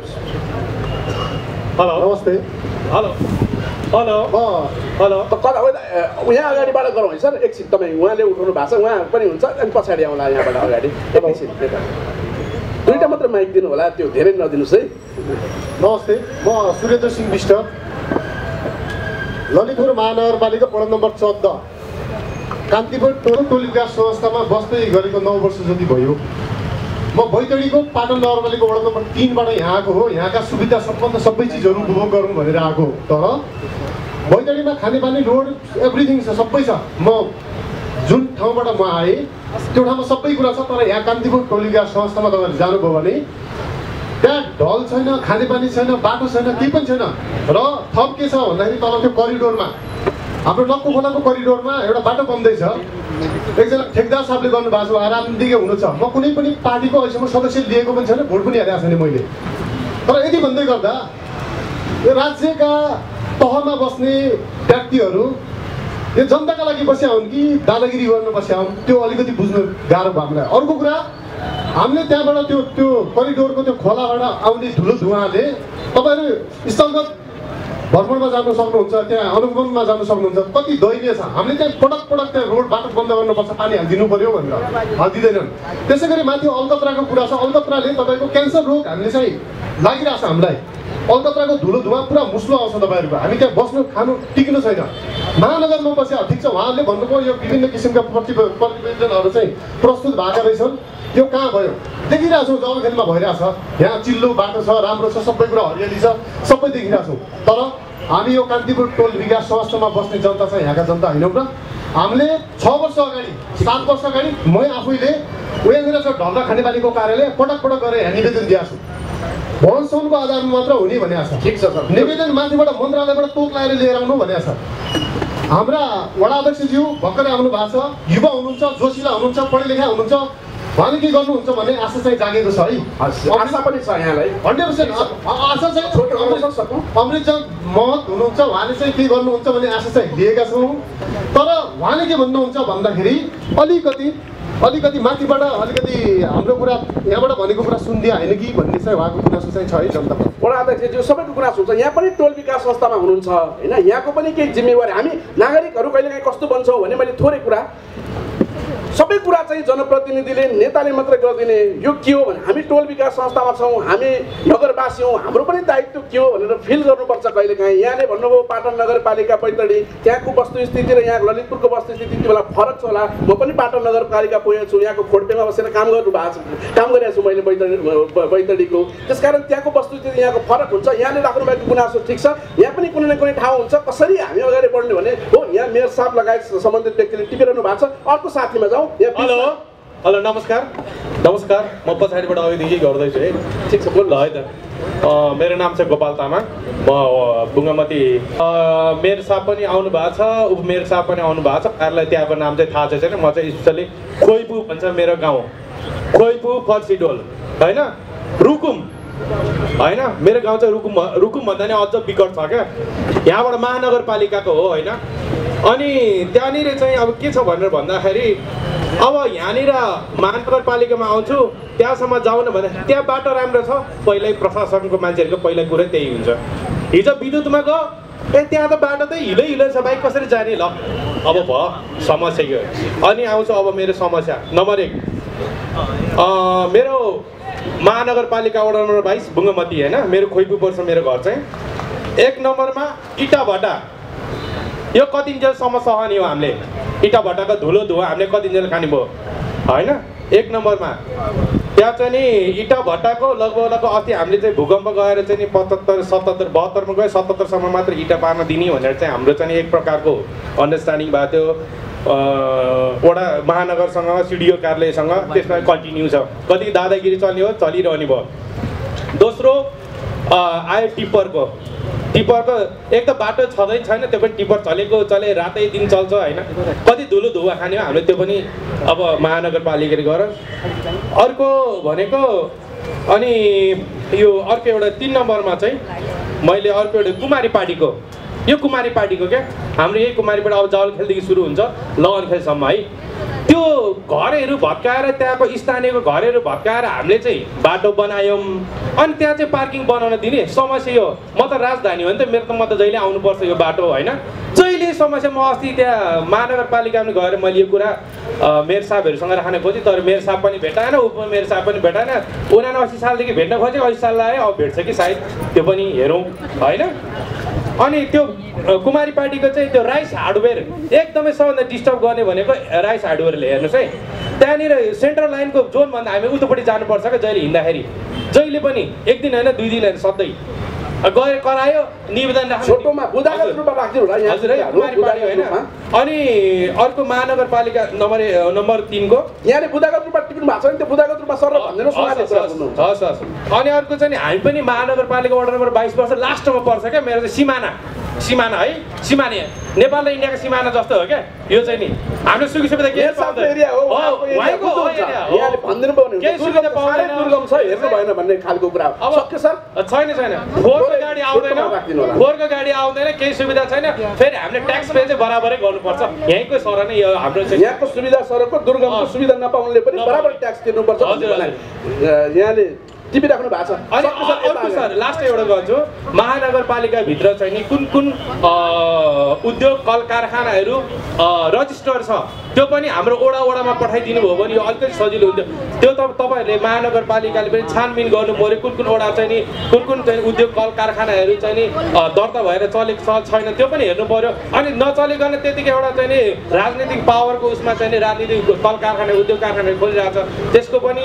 हेलो नमस्ते। हेलो हेलो हेलो
यहाँ अगाडिबाट गरौँ है सर, एकछिन तपाईँ उहाँले उठाउनु भएको छ, उहाँ पनि हुन्छ अनि पछाडि आउँला यहाँबाट अगाडि एकछिन। दुईवटा मात्र माइक दिनु होला, त्यो धेरै नदिनुहोस् है।
नमस्ते, म सुरेन्द्र सिंह विष्ट, ललितपुर महानगरपालिका वडा नम्बर 14 कान्तिपुर टोल विकास संस्थामा बस्दै गरेको 9 वर्ष जति भयो। म बैतडीको पाटन नगरपालिका वडा नम्बर 3 बाट यहाँ आएको हो। यहाँका सुविधा सम्बन्ध सबै चिजहरू उपभोग गरौँ भनेर आएको। तर बैतडीमा खानेपानी रोड एभ्रिथिङ छ, सबै छ। म जुन ठाउँबाट म आएँ त्यो ठाउँमा सबै कुरा छ। तर यहाँ कान्तिपुर टोल विकास संस्थामा तपाईँहरू जानुभयो भने त्यहाँ ढल छैन, खानेपानी छैन, बाटो छैन, केही पनि छैन। र थप के छ भन्दाखेरि तल त्यो करिडोरमा हाम्रो लक्कु खोलाको करिडोरमा एउटा बाटो बन्दैछ। एकजना ठेकदार साहबले गर्नुभएको छ, आरामदिकै हुनु छ। म कुनै पनि पार्टीको अहिलेसम्म सदस्य लिएको पनि छैन, भोट पनि हालेको छैन मैले। तर यति भन्दै गर्दा यो राज्यका तहमा बस्ने व्यक्तिहरू यो जनताका लागि बस्या हुन् कि दादागिरी गर्न बस्या हुन्, त्यो अलिकति बुझ्नु गाह्रो भयो हामीलाई। अर्को कुरा, हामीले त्यहाँबाट त्यो करिडोरको त्यो खोलाबाट आउने धुलो धुवाँले तपाईँहरू स्थलगत भ्रमणमा जानु सक्नुहुन्छ, त्यहाँ अनुगमनमा जानु सक्नुहुन्छ। कति दयनीय छ। हामीले त्यहाँ पटक त्यहाँ रोड बाटो बन्द गर्नुपर्छ, पानी हालिदिनु पर्यो भनेर हालिदिँदैनन्। त्यसै गरी माथि अलकत्राको कुरा छ। अलकत्राले तपाईँको क्यान्सर रोग हामीले चाहिँ लागिरहेको छ हामीलाई। अलकत्राको धुलो धुवाँ पुरा मुस्लो आउँछ तपाईँहरूको। हामी त्यहाँ बस्नु खानु टिक्नु छैन। महानगरमा बस्या ठिक छ, उहाँहरूले भन्नुभयो यो विभिन्न किसिमका प्रतिवेदनहरू चाहिँ प्रस्तुत भएका रहेछन्। यो कहाँ भयो? देखिरहेको छौँ, जलखेलमा भइरहेछ। यहाँ चिल्लो बाटो छ, राम्रो छ, सबै कुरा हरियाली छ, सबै देखिरहेको छौँ। तर हामी यो कान्तिपुर टोल विकास संस्थामा बस्ने जनता छ, यहाँका जनता होइनौँ र। हामीले 6 वर्ष अगाडि 7 वर्ष अगाडि म आफैले उहाँनिर छ ढल्का खानेपानीको कार्यालय पटक गएर यहाँ निवेदन दिएको छु। भवनसम्मको आधारमा मात्र हुने भनेको छ।
ठिक छ सर।
निवेदन माथिबाट मन्त्रालयबाट तोक लगाएर लिएर आउनु भनेको छ। हाम्रा वडा अध्यक्षज्यू भर्खरै आउनु भएको छ, युवा हुनुहुन्छ, जोसिला हुनुहुन्छ, पढे लेखा हुनुहुन्छ। उहाँले के गर्नुहुन्छ भन्ने आशा चाहिँ जागेको छ है।
आशा पनि छ यहाँलाई
100% आशा चाहिँ अमृत महत हुनुहुन्छ, उहाँले चाहिँ के गर्नुहुन्छ भन्ने आशा चाहिँ लिएका छौँ। तर उहाँले के भन्नुहुन्छ भन्दाखेरि अलिकति माथिबाट अलिकति हाम्रो कुरा यहाँबाट भनेको कुरा सुनिदिया होइन कि भन्ने चाहिँ उहाँको गुनासो चाहिँ छ है जनतामा।
वडा अध्यक्षज्यू सबैको गुनासो हुन्छ। यहाँ पनि टोल विकास संस्थामा हुनुहुन्छ होइन, यहाँको पनि केही जिम्मेवारी। हामी नागरिकहरू कहिलेकाहीँ कस्तो बन्छौँ भने मैले थोरै कुरा सबै कुरा चाहिँ जनप्रतिनिधिले नेताले मात्रै गरिदिने। यो के हो भने हामी टोल विकास संस्थामा छौँ, हामी नगरवासी हौँ, हाम्रो पनि दायित्व के हो भनेर फिल गर्नुपर्छ कहिलेकाहीँ। यहाँले भन्नुभयो पाटन नगरपालिका बैतडी, त्यहाँको वस्तुस्थिति र यहाँ ललितपुरको वस्तुस्थिति त्यो बेला फरक छ होला। म पनि पाटन नगरपालिका पुगेको छु, यहाँको खोडपेमा बसेर काम गरिरहेको छु मैले बैतडीको। त्यसकारण त्यहाँको वस्तुस्थिति यहाँको फरक हुन्छ। यहाँले राख्नुभएको गुनासो ठिक छ, यहाँ पनि कुनै न कुनै ठाउँ हुन्छ। कसरी हामी अगाडि बढ्ने भने हो, यहाँ मेयर साहब लगायत सम्बन्धित व्यक्तिले टिपिरहनु भएको छ। अर्को साथीमा जाउँ।
हेलो नमस्कार। म पछाडिबाट अघिदेखि गर्दैछु है।
ठिक छ, बोल्नु
ल है त। मेरो नाम चाहिँ गोपाल तामाङ, म बुङ्गामती। मेयर साहब पनि आउनु भएको छ, उपमेयर साहब पनि आउनु भएको छ। उहाँहरूलाई त्यहाँको नाम चाहिँ थाहा छैन। म चाहिँ स्पेसली खोइपु भन्छ मेरो गाउँ, खोइपु फर्सीडोल होइन, रुकुम होइन। मेरो गाउँ चाहिँ रुकुम भन्दा नि अझ विकट छ क्या। यहाँबाट महानगरपालिकाको हो होइन। अनि त्यहाँनिर चाहिँ अब के छ भनेर भन्दाखेरि अब यहाँनिर महानगरपालिकामा आउँछु, त्यहाँसम्म जाउन भने त्यहाँ बाटो राम्रो छ। पहिल्यै प्रशासनको मान्छेहरूको पहिला कुरै त्यही हुन्छ। हिजो विद्युतमा गयो, त्यहाँ त बाटो त हिलै छ भाइ, कसरी जाने? ल अब भयो समस्या यो। अनि आउँछु अब मेरो समस्या नम्बर 1, मेरो महानगरपालिका वडा नम्बर 22 बुङ्गामती होइन, मेरो खोइपु पर्छ मेरो घर चाहिँ। 1 नम्बरमा इटा भट्टा, यो कतिन्जेलसम्म सहने हो हामीले? इटा भट्टाको धुलो धुवा हामीले कतिन्जेल खाने भयो होइन? 1 नम्बरमा त्यहाँ चाहिँ नि इटा भट्टाको लगभग अस्ति हामीले चाहिँ भूकम्प गएर चाहिँ नि 75, 77, 72मा गयो। 77सम्म मात्र इटा पार्न दिने भनेर चाहिँ हाम्रो चाहिँ एक प्रकारको अन्डरस्ट्यान्डिङ भएको थियो वडा महानगरसँग, सिडिओ कार्यालयसँग। त्यसमा कन्टिन्यू छ। कति दादागिरी चल्ने हो, चलिरहने भयो। दोस्रो आयो टिप्परको एक त बाटो छँदै छैन, त्यो पनि टिप्पर चले रातै दिन चल्छ होइन। कति धुलो धुवा खाने हो हामीले, त्यो पनि अब महानगरपालिकाले गर। अर्को भनेको अनि यो अर्को एउटा 3 नम्बरमा चाहिँ मैले अर्को एउटा कुमारी पार्टीको, यो कुमारी पार्टीको क्या हाम्रो यही कुमारीबाट अब जावल खेलदेखि सुरु हुन्छ लगन खेलसम्म है। त्यो घरहरू भत्काएर, त्यहाँको स्थानीयको घरहरू भत्काएर हामीले चाहिँ बाटो बनायौँ। अनि त्यहाँ चाहिँ पार्किङ बनाउन दिने समस्या यो। म त राजधानी हो नि त, मेरो त म त जहिले आउनुपर्छ यो बाटो होइन। जहिले समस्या। म अस्ति त्यहाँ महानगरपालिकामा गएर मैले यो कुरा मेयर साहबहरूसँग राख्न खोजेँ, तर मेयर साहब पनि भेटाएन, उपमेयर साहब पनि भेटाएन। 79 सालदेखि भेट्न खोजेँ, 80 साल लाग्यो, अब भेट्छ कि सायद त्यो पनि हेरौँ होइन। अनि त्यो कुमारी पार्टीको चाहिँ त्यो राइस हार्डवेयर एकदमै सबभन्दा डिस्टर्ब गर्ने भनेको राइस हार्डवेयरले हेर्नुहोस् है। त्यहाँनिर सेन्ट्रल लाइनको जोनभन्दा हामी उतोपट्टि जानुपर्छ क्या जहिले हिँड्दाखेरि, जहिले पनि एक दिन होइन 2 दिन होइन सधैँ गएर करायो निवेदन
छोटोमा बुदागत रूपमा राख्दिनु होला यहाँ
हजुर है कुमारी पार्टी होइन। अनि अर्को महानगरपालिका नम्बर 3 को
यहाँले बुदागत रूपमा टिप्नु भएको छ नि, त्यो बुदागत रूपमा सर भन्दिनुहोस् न।
हस् हस्। अनि अर्को चाहिँ हामी पनि महानगरपालिका वडा नम्बर 22 वर्ष लास्टमा पर्छ क्या मेरो चाहिँ सिमाना है, सिमानी नेपाल र इन्डियाको सिमाना जस्तो हो क्या यो चाहिँ नि। हाम्रो सुखी सुविधा के
एरिया हो उहाँको एरिया हो, यहाँले भन्दिनु पर्ने
केही सुविधा पाउँदैन,
दुर्गम छ हेर्नु भएन भन्ने खालको कुरा
अब
सक्यो सर?
छैन फोहोरको गाडी आउँदैन, केही सुविधा छैन। फेरि हामीले ट्याक्स पे चाहिँ बराबरै गर्नुपर्छ, यहीँको सर नै यो हाम्रो चाहिँ
यहाँको सुविधा सरको दुर्गमको सुविधा नपाउनेले पनि बराबर ट्याक्स तिर्नुपर्छ। यहाँले टिपी राख्नु भएको छ।
अनि अर्को सर लास्ट एउटा गर्छु, महानगरपालिकाभित्र चाहिँ नि कुन उद्योग कल कारखानाहरू रजिस्टर छ त्यो पनि हाम्रो वडामा पठाइदिनु भयो भने यो अलिकति सजिलो हुन्थ्यो। त्यो त तपाईँहरूले महानगरपालिकाले पनि छानबिन गर्नु पऱ्यो कुन वडा चाहिँ नि कुन चाहिँ उद्योग कल कारखानाहरू चाहिँ नि दर्ता भएर चलेको छ छैन त्यो पनि हेर्नु पऱ्यो। अनि नचलिकन त्यतिकै एउटा चाहिँ नि राजनीतिक पावरको उसमा चाहिँ नि राजनीतिक कल कारखाना उद्योग कारखानाहरू खोलिरहेको छ, त्यसको पनि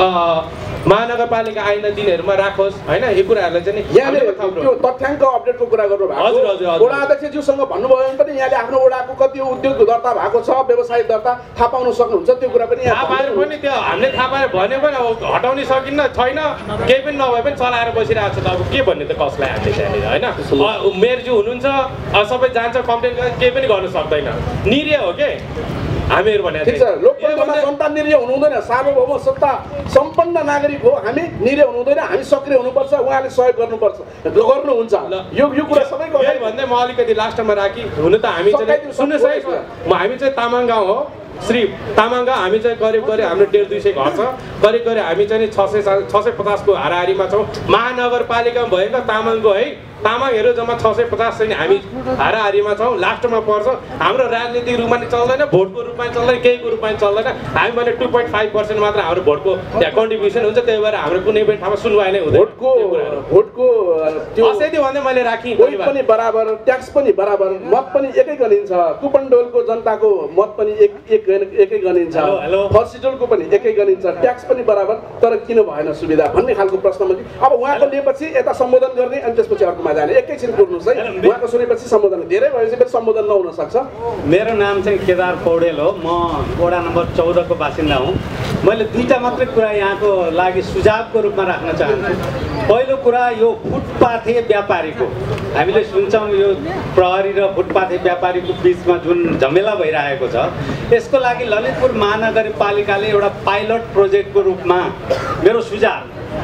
महानगरपालिका आइन्दा दिनहरूमा राखोस् होइन। यो कुराहरूलाई चाहिँ नि
यहाँले त्यो तथ्याङ्क अपडेटको कुरा गर्नु भएको। वडा अध्यक्षज्यूसँग भन्नुभयो भने पनि यहाँले आफ्नो वडाको कति उद्योग दर्ता भएको छ, व्यवसाय दर्ता थाहा पाउन सक्नुहुन्छ, त्यो कुरा पनि
थाहा पाएर पनि त्यो हामीले थाहा पाएर भन्यो पनि अब हटाउन सकिन्न छैन, केही पनि नभए पनि चलाएर बसिरहेको छ त अब के भन्ने त कसलाई हामीले त्यहाँनिर होइन। मेयरज्यू हुनुहुन्छ सबै जान्छ कम्प्लेन गरेर केही पनि गर्न सक्दैन, निरीह हो के हामीहरू भने।
ठिक छ, लोकतन्त्रमा जनता निरीह हुनु हुँदैन, सार्वभौम सत्ता सम्पन्न नागरिक हो हामी, निरीह हुनु हुँदैन, हामी सक्रिय हुनुपर्छ, उहाँले सहयोग गर्नुपर्छ, गर्नुहुन्छ। यो कुरा सबैको
भन्दै म अलिकति लास्टमा राखी हुनु त हामी चाहिँ सुन्नुहोस् है, हामी चाहिँ तामाङ गाउँ हो श्री तामाङ गाउँ, हामी चाहिँ करिब हाम्रो 150-200 घर छ, करिब हामी चाहिँ 650 को हाराहारीमा छौँ। महानगरपालिकामा भएको तामाङको है तामाङहरू जम्मा 650 चाहिँ हामी हाराहारीमा छौँ, लास्टमा पर्छ। हाम्रो राजनीतिक रूपमा नि चल्दैन, भोटको रूपमा चल्दैन, केहीको रूपमा चल्दैन। हामी भने 2.5% मात्र हाम्रो भोटको त्यहाँ कन्ट्रिब्युसन हुन्छ, त्यही भएर हाम्रो कुनै पनि ठाउँमा सुनवाई नै हुँदैन।
भोटको त्यो
असैदी भन्दै मैले राखेँ,
कोही पनि बराबर, ट्याक्स पनि बराबर, मत पनि एकै गनिन्छ, कुपनडोलको जनताको मत पनि एकै गनिन्छ, फर्सिडोलको पनि एकै गनिन्छ, ट्याक्स पनि बराबर, तर किन भएन सुविधा भन्ने खालको प्रश्नमा अब उहाँको लिएपछि यता सम्बोधन गर्ने अनि त्यसपछि अर्कोमा जाने एकैछिन कुर्नुहोस् है। उहाँको सुनेपछि सम्बोधन धेरै भएपछि फेरि सम्बोधन नहुन सक्छ।
मेरो नाम चाहिँ केदार पौडेल हो, म वडा नम्बर 14 को बासिन्दा हुँ। मैले दुईटा मात्रै कुरा यहाँको लागि सुझावको रूपमा राख्न चाहन्छु। पहिलो कुरा यो फुटपाथे व्यापारीको हामीले सुन्छौँ यो प्रहरी र फुटपाथे व्यापारीको बिचमा जुन झमेला भइरहेको छ, यसको लागि ललितपुर महानगरपालिकाले एउटा पाइलट प्रोजेक्टको रूपमा मेरो सुझाव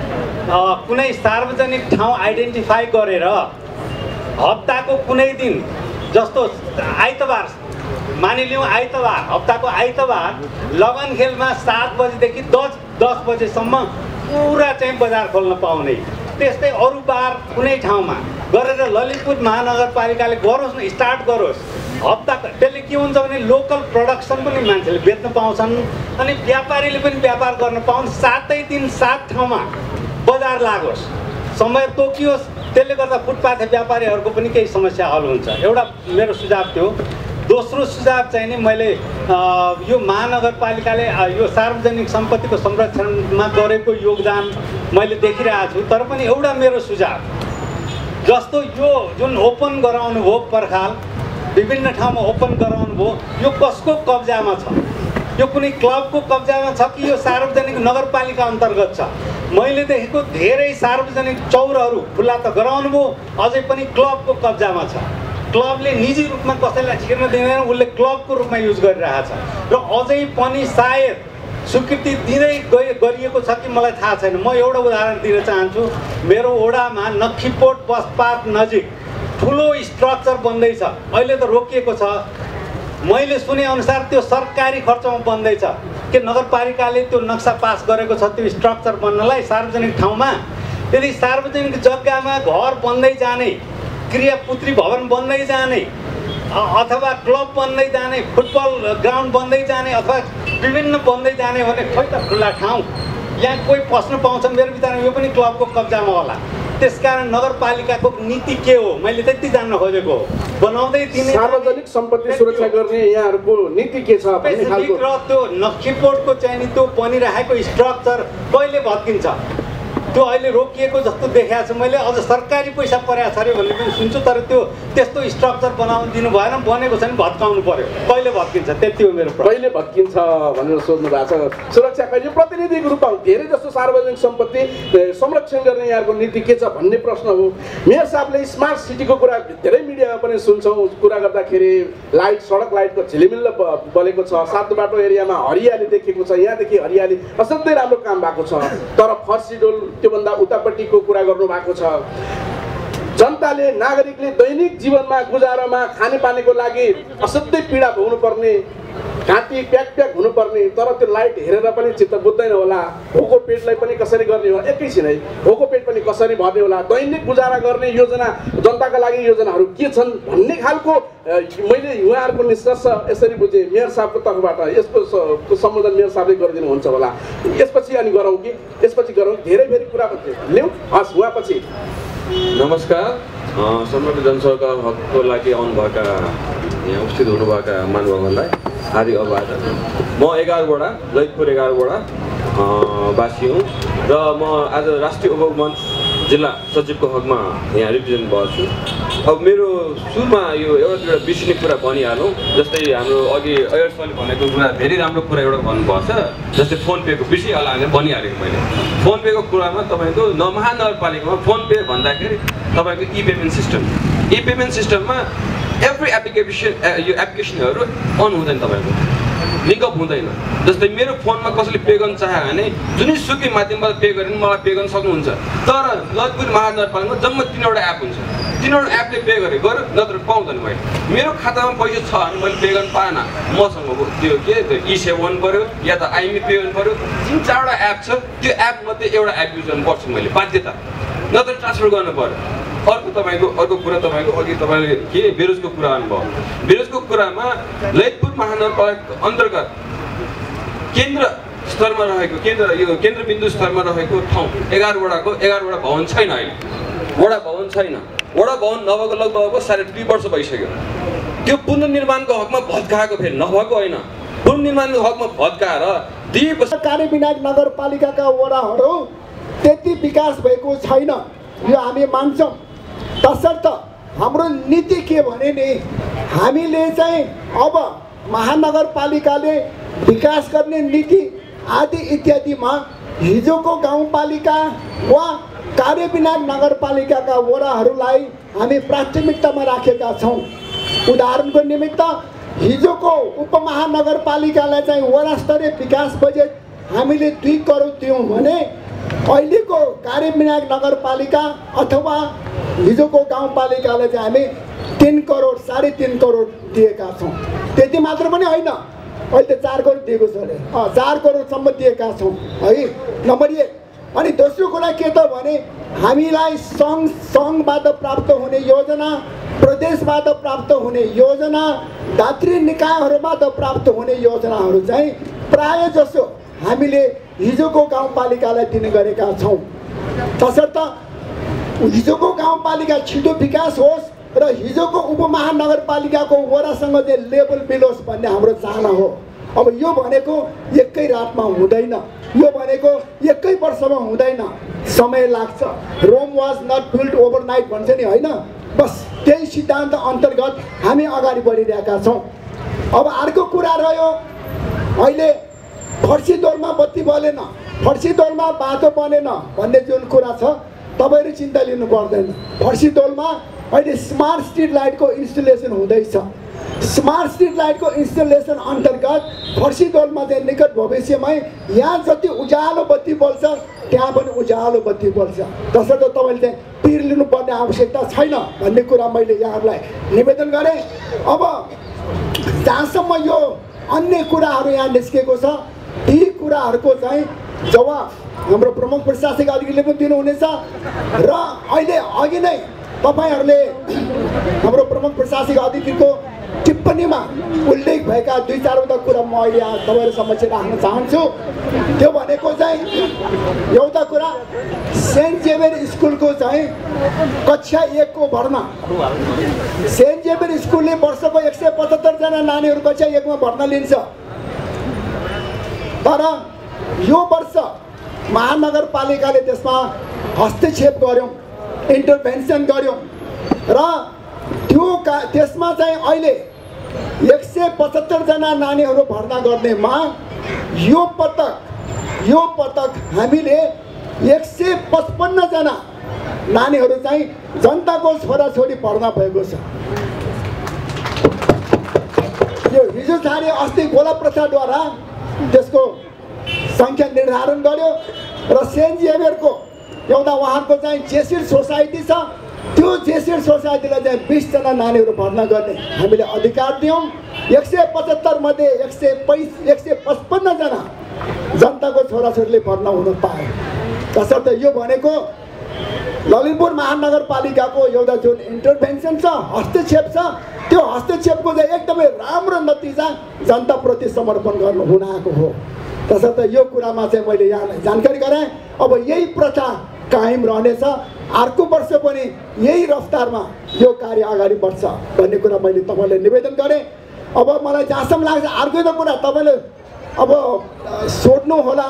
कुनै सार्वजनिक ठाउँ आइडेन्टिफाई गरेर हप्ताको कुनै दिन जस्तो आइतबार मानिलिउँ आइतबार हप्ताको आइतबार लगनखेलमा 7 बजेदेखि 10 बजेसम्म पुरा चाहिँ बजार खोल्न पाउने, त्यस्तै अरू बार कुनै ठाउँमा गरेर ललितपुर महानगरपालिकाले गरोस् न, स्टार्ट गरोस्। हप्ताको त्यसले के हुन्छ भने लोकल प्रोडक्सन पनि मान्छेले बेच्न पाउँछन् अनि व्यापारीले पनि व्यापार गर्न पाउन्, 7 दिन 7 ठाउँमा बजार लागोस्, समय तोकियोस्, त्यसले गर्दा फुटपाथ व्यापारीहरूको पनि केही समस्या हल हुन्छ। एउटा मेरो सुझाव थियो। दोस्रो सुझाव चाहिँ नि मैले यो महानगरपालिकाले यो सार्वजनिक सम्पत्तिको संरक्षणमा गरेको योगदान मैले देखिरहेको छु, तर पनि एउटा मेरो सुझाव जस्तो यो जुन ओपन गराउनु भयो पर्खाल विभिन्न ठाउँमा ओपन गराउनु भयो, यो कसको कब्जामा छ? यो कुनै क्लबको कब्जामा छ कि यो सार्वजनिक नगरपालिका अन्तर्गत छ? मैले देखेको धेरै सार्वजनिक चौरहरू खुल्ला त गराउनु भयो, अझै पनि क्लबको कब्जामा छ। क्लबले निजी रूपमा कसैलाई छिर्न दिँदैन, उसले क्लबको रूपमा युज गरिरहेछ र अझै पनि सायद स्वीकृति दिँदै गरिएको छ कि मलाई थाहा छैन। म एउटा उदाहरण दिन चाहन्छु। मेरो वडामा नक्खीपोट बस पार्क नजिक ठुलो स्ट्रक्चर बन्दैछ, अहिले त रोकिएको छ। मैले सुने अनुसार त्यो सरकारी खर्चमा बन्दैछ कि नगरपालिकाले त्यो नक्सा पास गरेको छ त्यो स्ट्रक्चर बन्नलाई सार्वजनिक ठाउँमा। यदि सार्वजनिक जग्गामा घर बन्दै जाने, क्रियापुत्री भवन बन्दै जाने, अथवा क्लब बन्दै जाने, फुटबल ग्राउन्ड बन्दै जाने, अथवा विभिन्न बन्दै जाने भने खोइ त खुल्ला ठाउँ यहाँ कोही पस्न पाउँछ? मेरो विचारमा यो पनि क्लबको कब्जामा होला। त्यसकारण नगरपालिकाको नीति के हो मैले त्यति जान्न खोजेको बनाउँदै दिने
सार्वजनिक सम्पत्ति सुरक्षा गर्ने यहाँहरूको नीति के छ भन्ने खालको
र त्यो नक्सीपोर्टको चाहिँ नि त्यो बनिरहेको स्ट्रक्चर कहिले भत्किन्छ त्यो अहिले रोकिएको जस्तो देखाएको छ मैले अझ सरकारी पैसा परेको छ अरे भन्ने पनि सुन्छु तर त्यो त्यस्तो स्ट्रक्चर बनाउनु दिनु भएन बनेको छ नि भत्काउनु पर्यो कहिले भत्किन्छ त्यति हो मेरो प्रश्न
कहिले भत्किन्छ भनेर सोध्नु भएको छ सुरक्षा कहिले प्रतिनिधिको रूपमा धेरै जस्तो सार्वजनिक सम्पत्ति संरक्षण गर्ने यहाँको नीति के छ भन्ने प्रश्न हो मेयर साहबले स्मार्ट सिटीको कुरा धेरै मिडियामा पनि सुन्छौँ कुरा गर्दाखेरि लाइट सडक लाइटको झिलिमिल्ल बलेको छ सातो बाटो एरियामा हरियाली देखेको छ यहाँदेखि हरियाली असाध्यै राम्रो काम भएको छ तर फर्सिडोल त्योभन्दा उतापट्टिको कुरा गर्नु भएको छ जनताले नागरिकले दैनिक जीवनमा गुजारामा खानेपानीको लागि असाध्यै पीडा भोग्नु पर्ने घाँटी प्याक प्याक हुनुपर्ने तर त्यो लाइट हेरेर पनि चित्त बुझ्दैन होला भोको पेटलाई पनि कसरी गर्ने होला एकैछिनै भोको पेट पनि कसरी भर्ने होला दैनिक गुजारा गर्ने योजना जनताका लागि योजनाहरू के छन् भन्ने खालको मैले उहाँहरूको निष्कर्ष यसरी बुझेँ मेयर साहबको तर्फबाट यसको सम्बोधन मेयर साहबले गरिदिनुहुन्छ होला यसपछि अनि गरौँ कि यसपछि गरौँ धेरै धेरै कुरा लिउँ हस् उहाँपछि
नमस्कार समग्र जनसभाका हकको लागि आउनुभएका यहाँ उपस्थित हुनुभएका महानुभावहरूलाई हार्दिक अभिवादन म 11 वडा ललितपुर 11 वडा वासी हुँ र म आज राष्ट्रिय उपभोग मञ्च जिल्ला सचिवको हकमा यहाँ रिप्रेजेन्ट भएको छु अब मेरो सुरुमा यो एउटा बिर्सिने कुरा भनिहालौँ जस्तै हाम्रो अघि अयर सरले भनेको कुरा धेरै राम्रो कुरा एउटा भन्नुभएको छ जस्तै फोन पेको बिर्सिहाल्यो भने भनिहालेको मैले फोन पेको कुरामा तपाईँको महानगरपालिकामा फोन पे भन्दाखेरि तपाईँको ई पेमेन्ट सिस्टममा एभ्री यो एप्लिकेसनहरू अन हुँदैन तपाईँको लिङ्कअप हुँदैन जस्तै मेरो फोनमा कसैले पे गर्न चाह्यो भने जुनैसुकै माध्यमबाट पे गरेर मलाई पे गर्न सक्नुहुन्छ तर ललितपुर महानगरपालिकामा जम्मा 3वटा एप हुन्छ 3वटा एपले पे गरेको नत्र पाउँदैन मैले मेरो खातामा पैसा छ भने मैले पे गर्न पाएन मसँग त्यो के ई सेवा गर्नु पऱ्यो या त आइएमई पे गर्नु पऱ्यो 3-4वटा एप छ त्यो एप मध्ये एउटा एप युज गर्नुपर्छ मैले बाध्यता नत्र ट्रान्सफर गर्नु पऱ्यो अर्को कुरा तपाईँको अघि तपाईँले के बेरोजको कुरा गर्नुभयो बेरोजको कुरामा ललितपुर महानगरपालिका अन्तर्गत केन्द्र स्तरमा रहेको केन्द्रबिन्दु स्तरमा रहेको ठाउँ 11 वडाको 11 वडा भवन छैन अहिले वडा भवन छैन वडा भवन नभएको लगभग 2.5 वर्ष भइसक्यो त्यो पुनर्निर्माणको हकमा भत्काएको फेरि नभएको होइन पुनर्निर्माणको हकमा भत्काएर 2 वर्ष
कार्यविनायक नगरपालिकाका वडाहरू त्यति विकास भएको छैन यो हामी मान्छौँ तसर्थ हाम्रो नीति के भने नि हामीले चाहिँ अब महानगरपालिकाले विकास गर्ने नीति आदि इत्यादिमा हिजोको गाउँपालिका वा कार्यविनायक नगरपालिकाका वडाहरूलाई हामी प्राथमिकतामा राखेका छौँ उदाहरणको निमित्त हिजोको उपमहानगरपालिकालाई चाहिँ वडा स्तरीय विकास बजेट हामीले 2 करोड दियौँ भने अहिलेको कार्यविनायक नगरपालिका अथवा हिजोको गाउँपालिकालाई चाहिँ हामी 3 करोड 3.5 करोड दिएका छौँ त्यति मात्र पनि होइन अहिले 4 करोड दिएको छ अरे 4 करोडसम्म दिएका छौँ है नम्बर 1 अनि दोस्रो कुरा के त भने हामीलाई सङ्घबाट प्राप्त हुने योजना प्रदेशबाट प्राप्त हुने योजना दात्री निकायहरूबाट प्राप्त हुने योजनाहरू चाहिँ प्राय जसो हामीले हिजोको गाउँपालिकालाई दिने गरेका छौँ तसर्थ हिजोको गाउँपालिका छिटो विकास होस् र हिजोको उपमहानगरपालिकाको वडासँग चाहिँ लेभल मिलोस् भन्ने हाम्रो चाहना हो अब यो भनेको एकै रातमा हुँदैन यो भनेको एकै वर्षमा हुँदैन समय लाग्छ Rome was not built overnight भन्छ नि होइन बस त्यही सिद्धान्त अन्तर्गत हामी अगाडि बढिरहेका छौँ अब अर्को कुरा रह्यो अहिले फर्सीदोलमा बत्ती बलेन फर्सीदोलमा बाटो बनेन भन्ने जुन कुरा छ तपाईँहरू चिन्ता लिनु पर्दैन फर्सीदोलमा अहिले स्मार्ट स्ट्रिट लाइटको इन्स्टलेसन हुँदैछ स्मार्ट स्ट्रिट लाइटको इन्स्टलेसन अन्तर्गत फर्सीदोलमा चाहिँ निकट भविष्यमै यहाँ जति उज्यालो बत्ती बल्छ त्यहाँ पनि उज्यालो बत्ती बल्छ तसर्थ तपाईँले चाहिँ पिर लिनुपर्ने आवश्यकता छैन भन्ने कुरा मैले यहाँहरूलाई निवेदन गरेँ अब जहाँसम्म यो अन्य कुराहरू यहाँ निस्केको छ ती कुराहरूको चाहिँ जवाफ हाम्रो प्रमुख प्रशासनिक अधिकारीले पनि दिनुहुनेछ र अहिले अघि नै तपाईँहरूले हाम्रो प्रमुख प्रशासनिक अधिकारीको टिप्पणीमा उल्लेख भएका 2-4वटा कुरा म अहिले यहाँ तपाईँहरू समक्ष राख्न चाहन्छु। त्यो भनेको चाहिँ एउटा कुरा सेन्ट जेभियर स्कुलको चाहिँ कक्षा 1 को भर्ना। सेन्ट जेभियर स्कुलले वर्षको 175 जना नानीहरू कक्षा 1 मा भर्ना लिन्छ। तर यो वर्ष महानगरपालिकाले त्यसमा हस्तक्षेप गर्यौँ, इन्टरभेन्सन गर्यौँ र त्यसमा चाहिँ अहिले 175 जना नानीहरू भर्ना गर्नेमा यो पटक हामीले 155 जना नानीहरू चाहिँ जनताको छोराछोरी भर्ना भएको छ। यो हिजो छाडे अस्ति गोला प्रसादद्वारा त्यसको सङ्ख्या निर्धारण गर्यो र सेन्ट जेभियरको एउटा उहाँको चाहिँ जेसिड सोसाइटी छ, त्यो जेसिड सोसाइटीलाई चाहिँ 20 जना नानीहरू भर्ना गर्ने हामीले अधिकार दियौँ। 175 मध्ये 155 जना जनताको छोराछोरीले भर्ना हुन पाए। तसर्थ यो भनेको ललितपुर महानगरपालिकाको एउटा जुन इन्टरभेन्सन छ, हस्तक्षेप छ, त्यो हस्तक्षेपको चाहिँ एकदमै राम्रो नतिजा जनताप्रति समर्पण गर्नु हुन आएको हो। तसर्थ यो कुरामा चाहिँ मैले यहाँलाई जानकारी गराएँ। अब यही प्रथा कायम रहनेछ, अर्को वर्ष पनि यही रफ्तारमा यो कार्य अगाडि बढ्छ भन्ने कुरा मैले तपाईँलाई निवेदन गरेँ। अब मलाई जहाँसम्म लाग्छ अर्को एउटा कुरा तपाईँले अब सोध्नु होला,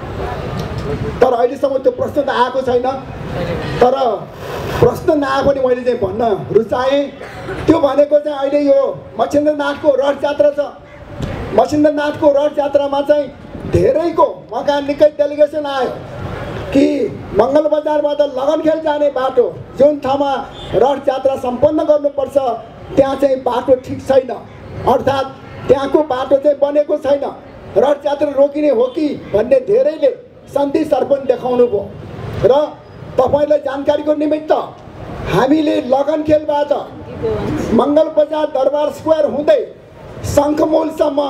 तर अहिलेसम्म त्यो प्रश्न त आएको छैन। तर प्रश्न नआए पनि मैले चाहिँ भन्न रुचाएँ। त्यो भनेको चाहिँ अहिले यो मच्छिन्द्रनाथको रथ यात्रा छ। मच्छिन्द्रनाथको रथ यात्रामा चाहिँ धेरैको मका निकै डेलिगेसन आयो कि मङ्गल बजारबाट लगनखेल जाने बाटो जुन ठाउँमा रथ यात्रा सम्पन्न गर्नुपर्छ त्यहाँ चाहिँ बाटो ठिक छैन, अर्थात् त्यहाँको बाटो चाहिँ बनेको छैन, रथ यात्रा रोकिने हो कि भन्ने धेरैले सन्धि सर्पण देखाउनु भयो। र तपाईँलाई जानकारीको निमित्त हामीले लगनखेलबाट मङ्गल बजार दरबार स्क्वायर हुँदै शङ्खमूलसम्म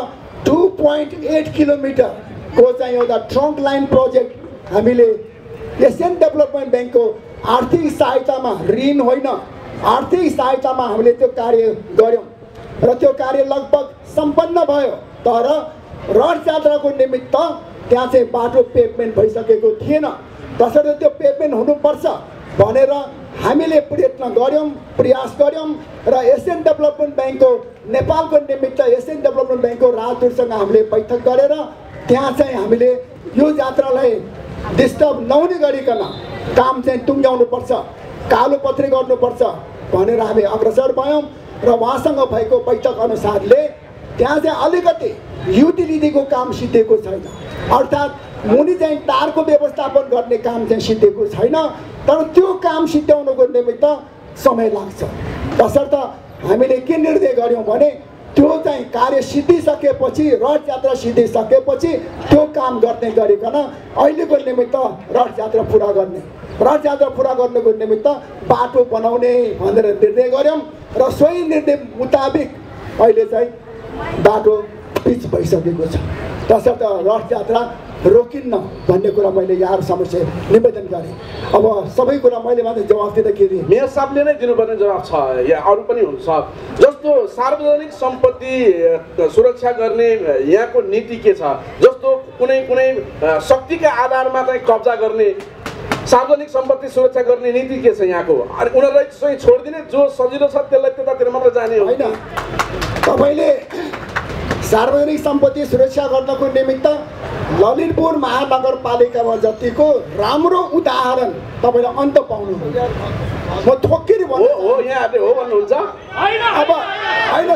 2.8 किलोमिटरको चाहिँ एउटा ट्रङ्क लाइन प्रोजेक्ट हामीले एसियन डेभलपमेन्ट ब्याङ्कको आर्थिक सहायतामा, ऋण होइन आर्थिक सहायतामा हामीले त्यो कार्य गऱ्यौँ र त्यो कार्य लगभग सम्पन्न भयो। तर रथ यात्राको निमित्त त्यहाँ चाहिँ बाटो पेभमेन्ट भइसकेको थिएन। तसर्थ त्यो पेभमेन्ट हुनुपर्छ भनेर हामीले प्रयत्न गऱ्यौँ, प्रयास गऱ्यौँ र एसियन डेभलपमेन्ट ब्याङ्कको नेपालको निमित्त एसियन डेभलपमेन्ट ब्याङ्कको राजदूतसँग हामीले बैठक गरेर त्यहाँ चाहिँ हामीले यो यात्रालाई डिस्टर्ब नहुने गरिकन काम चाहिँ टुङ्ग्याउनुपर्छ, कालोपत्री गर्नुपर्छ भनेर हामी अग्रसर भयौँ र उहाँसँग भएको बैठक अनुसारले त्यहाँ चाहिँ अलिकति युटिलिटीको काम सिद्धेको छैन, अर्थात् मुनि चाहिँ तारको व्यवस्थापन गर्ने काम चाहिँ सिद्धेको छैन। तर त्यो काम सिद्ध्याउनुको निमित्त समय लाग्छ। तसर्थ हामीले के निर्णय गऱ्यौँ भने त्यो चाहिँ कार्य सिद्धिसकेपछि, रथ यात्रा सिद्धिसकेपछि त्यो काम गर्ने गरिकन अहिलेको निमित्त रथ यात्रा पुरा गर्नुको निमित्त बाटो बनाउने भनेर निर्णय गऱ्यौँ र सोही निर्णय मुताबिक अहिले चाहिँ बाटो पिच भइसकेको छ। तसर्थ रथ यात्रा रोकिन्न भन्ने कुरा मैले यहाँ समक्ष निवेदन गरेँ। अब सबै कुरा मैले मात्रै जवाफ दिँदा के दिएँ?
मेयर साहबले नै दिनुपर्ने जवाफ छ या अरू पनि हुन्छ। जस्तो सार्वजनिक सम्पत्ति सुरक्षा गर्ने यहाँको नीति के छ? जस्तो कुनै शक्तिका आधारमा चाहिँ कब्जा गर्ने, सार्वजनिक सम्पत्ति सुरक्षा गर्ने नीति के छ यहाँको? अनि उनीहरूलाई चाहिँ छोडिदिने, जो सजिलो छ त्यसलाई त्यतातिर मात्र जाने हो
होइन? तपाईँले सार्वजनिक सम्पत्ति सुरक्षा गर्नको निमित्त ललितपुर महानगरपालिकामा जतिको राम्रो उदाहरण तपाईँले अन्त पाउनुहुन्छ। म थोकेर
हो यहाँहरूले हो भन्नुहुन्छ?
अब होइन,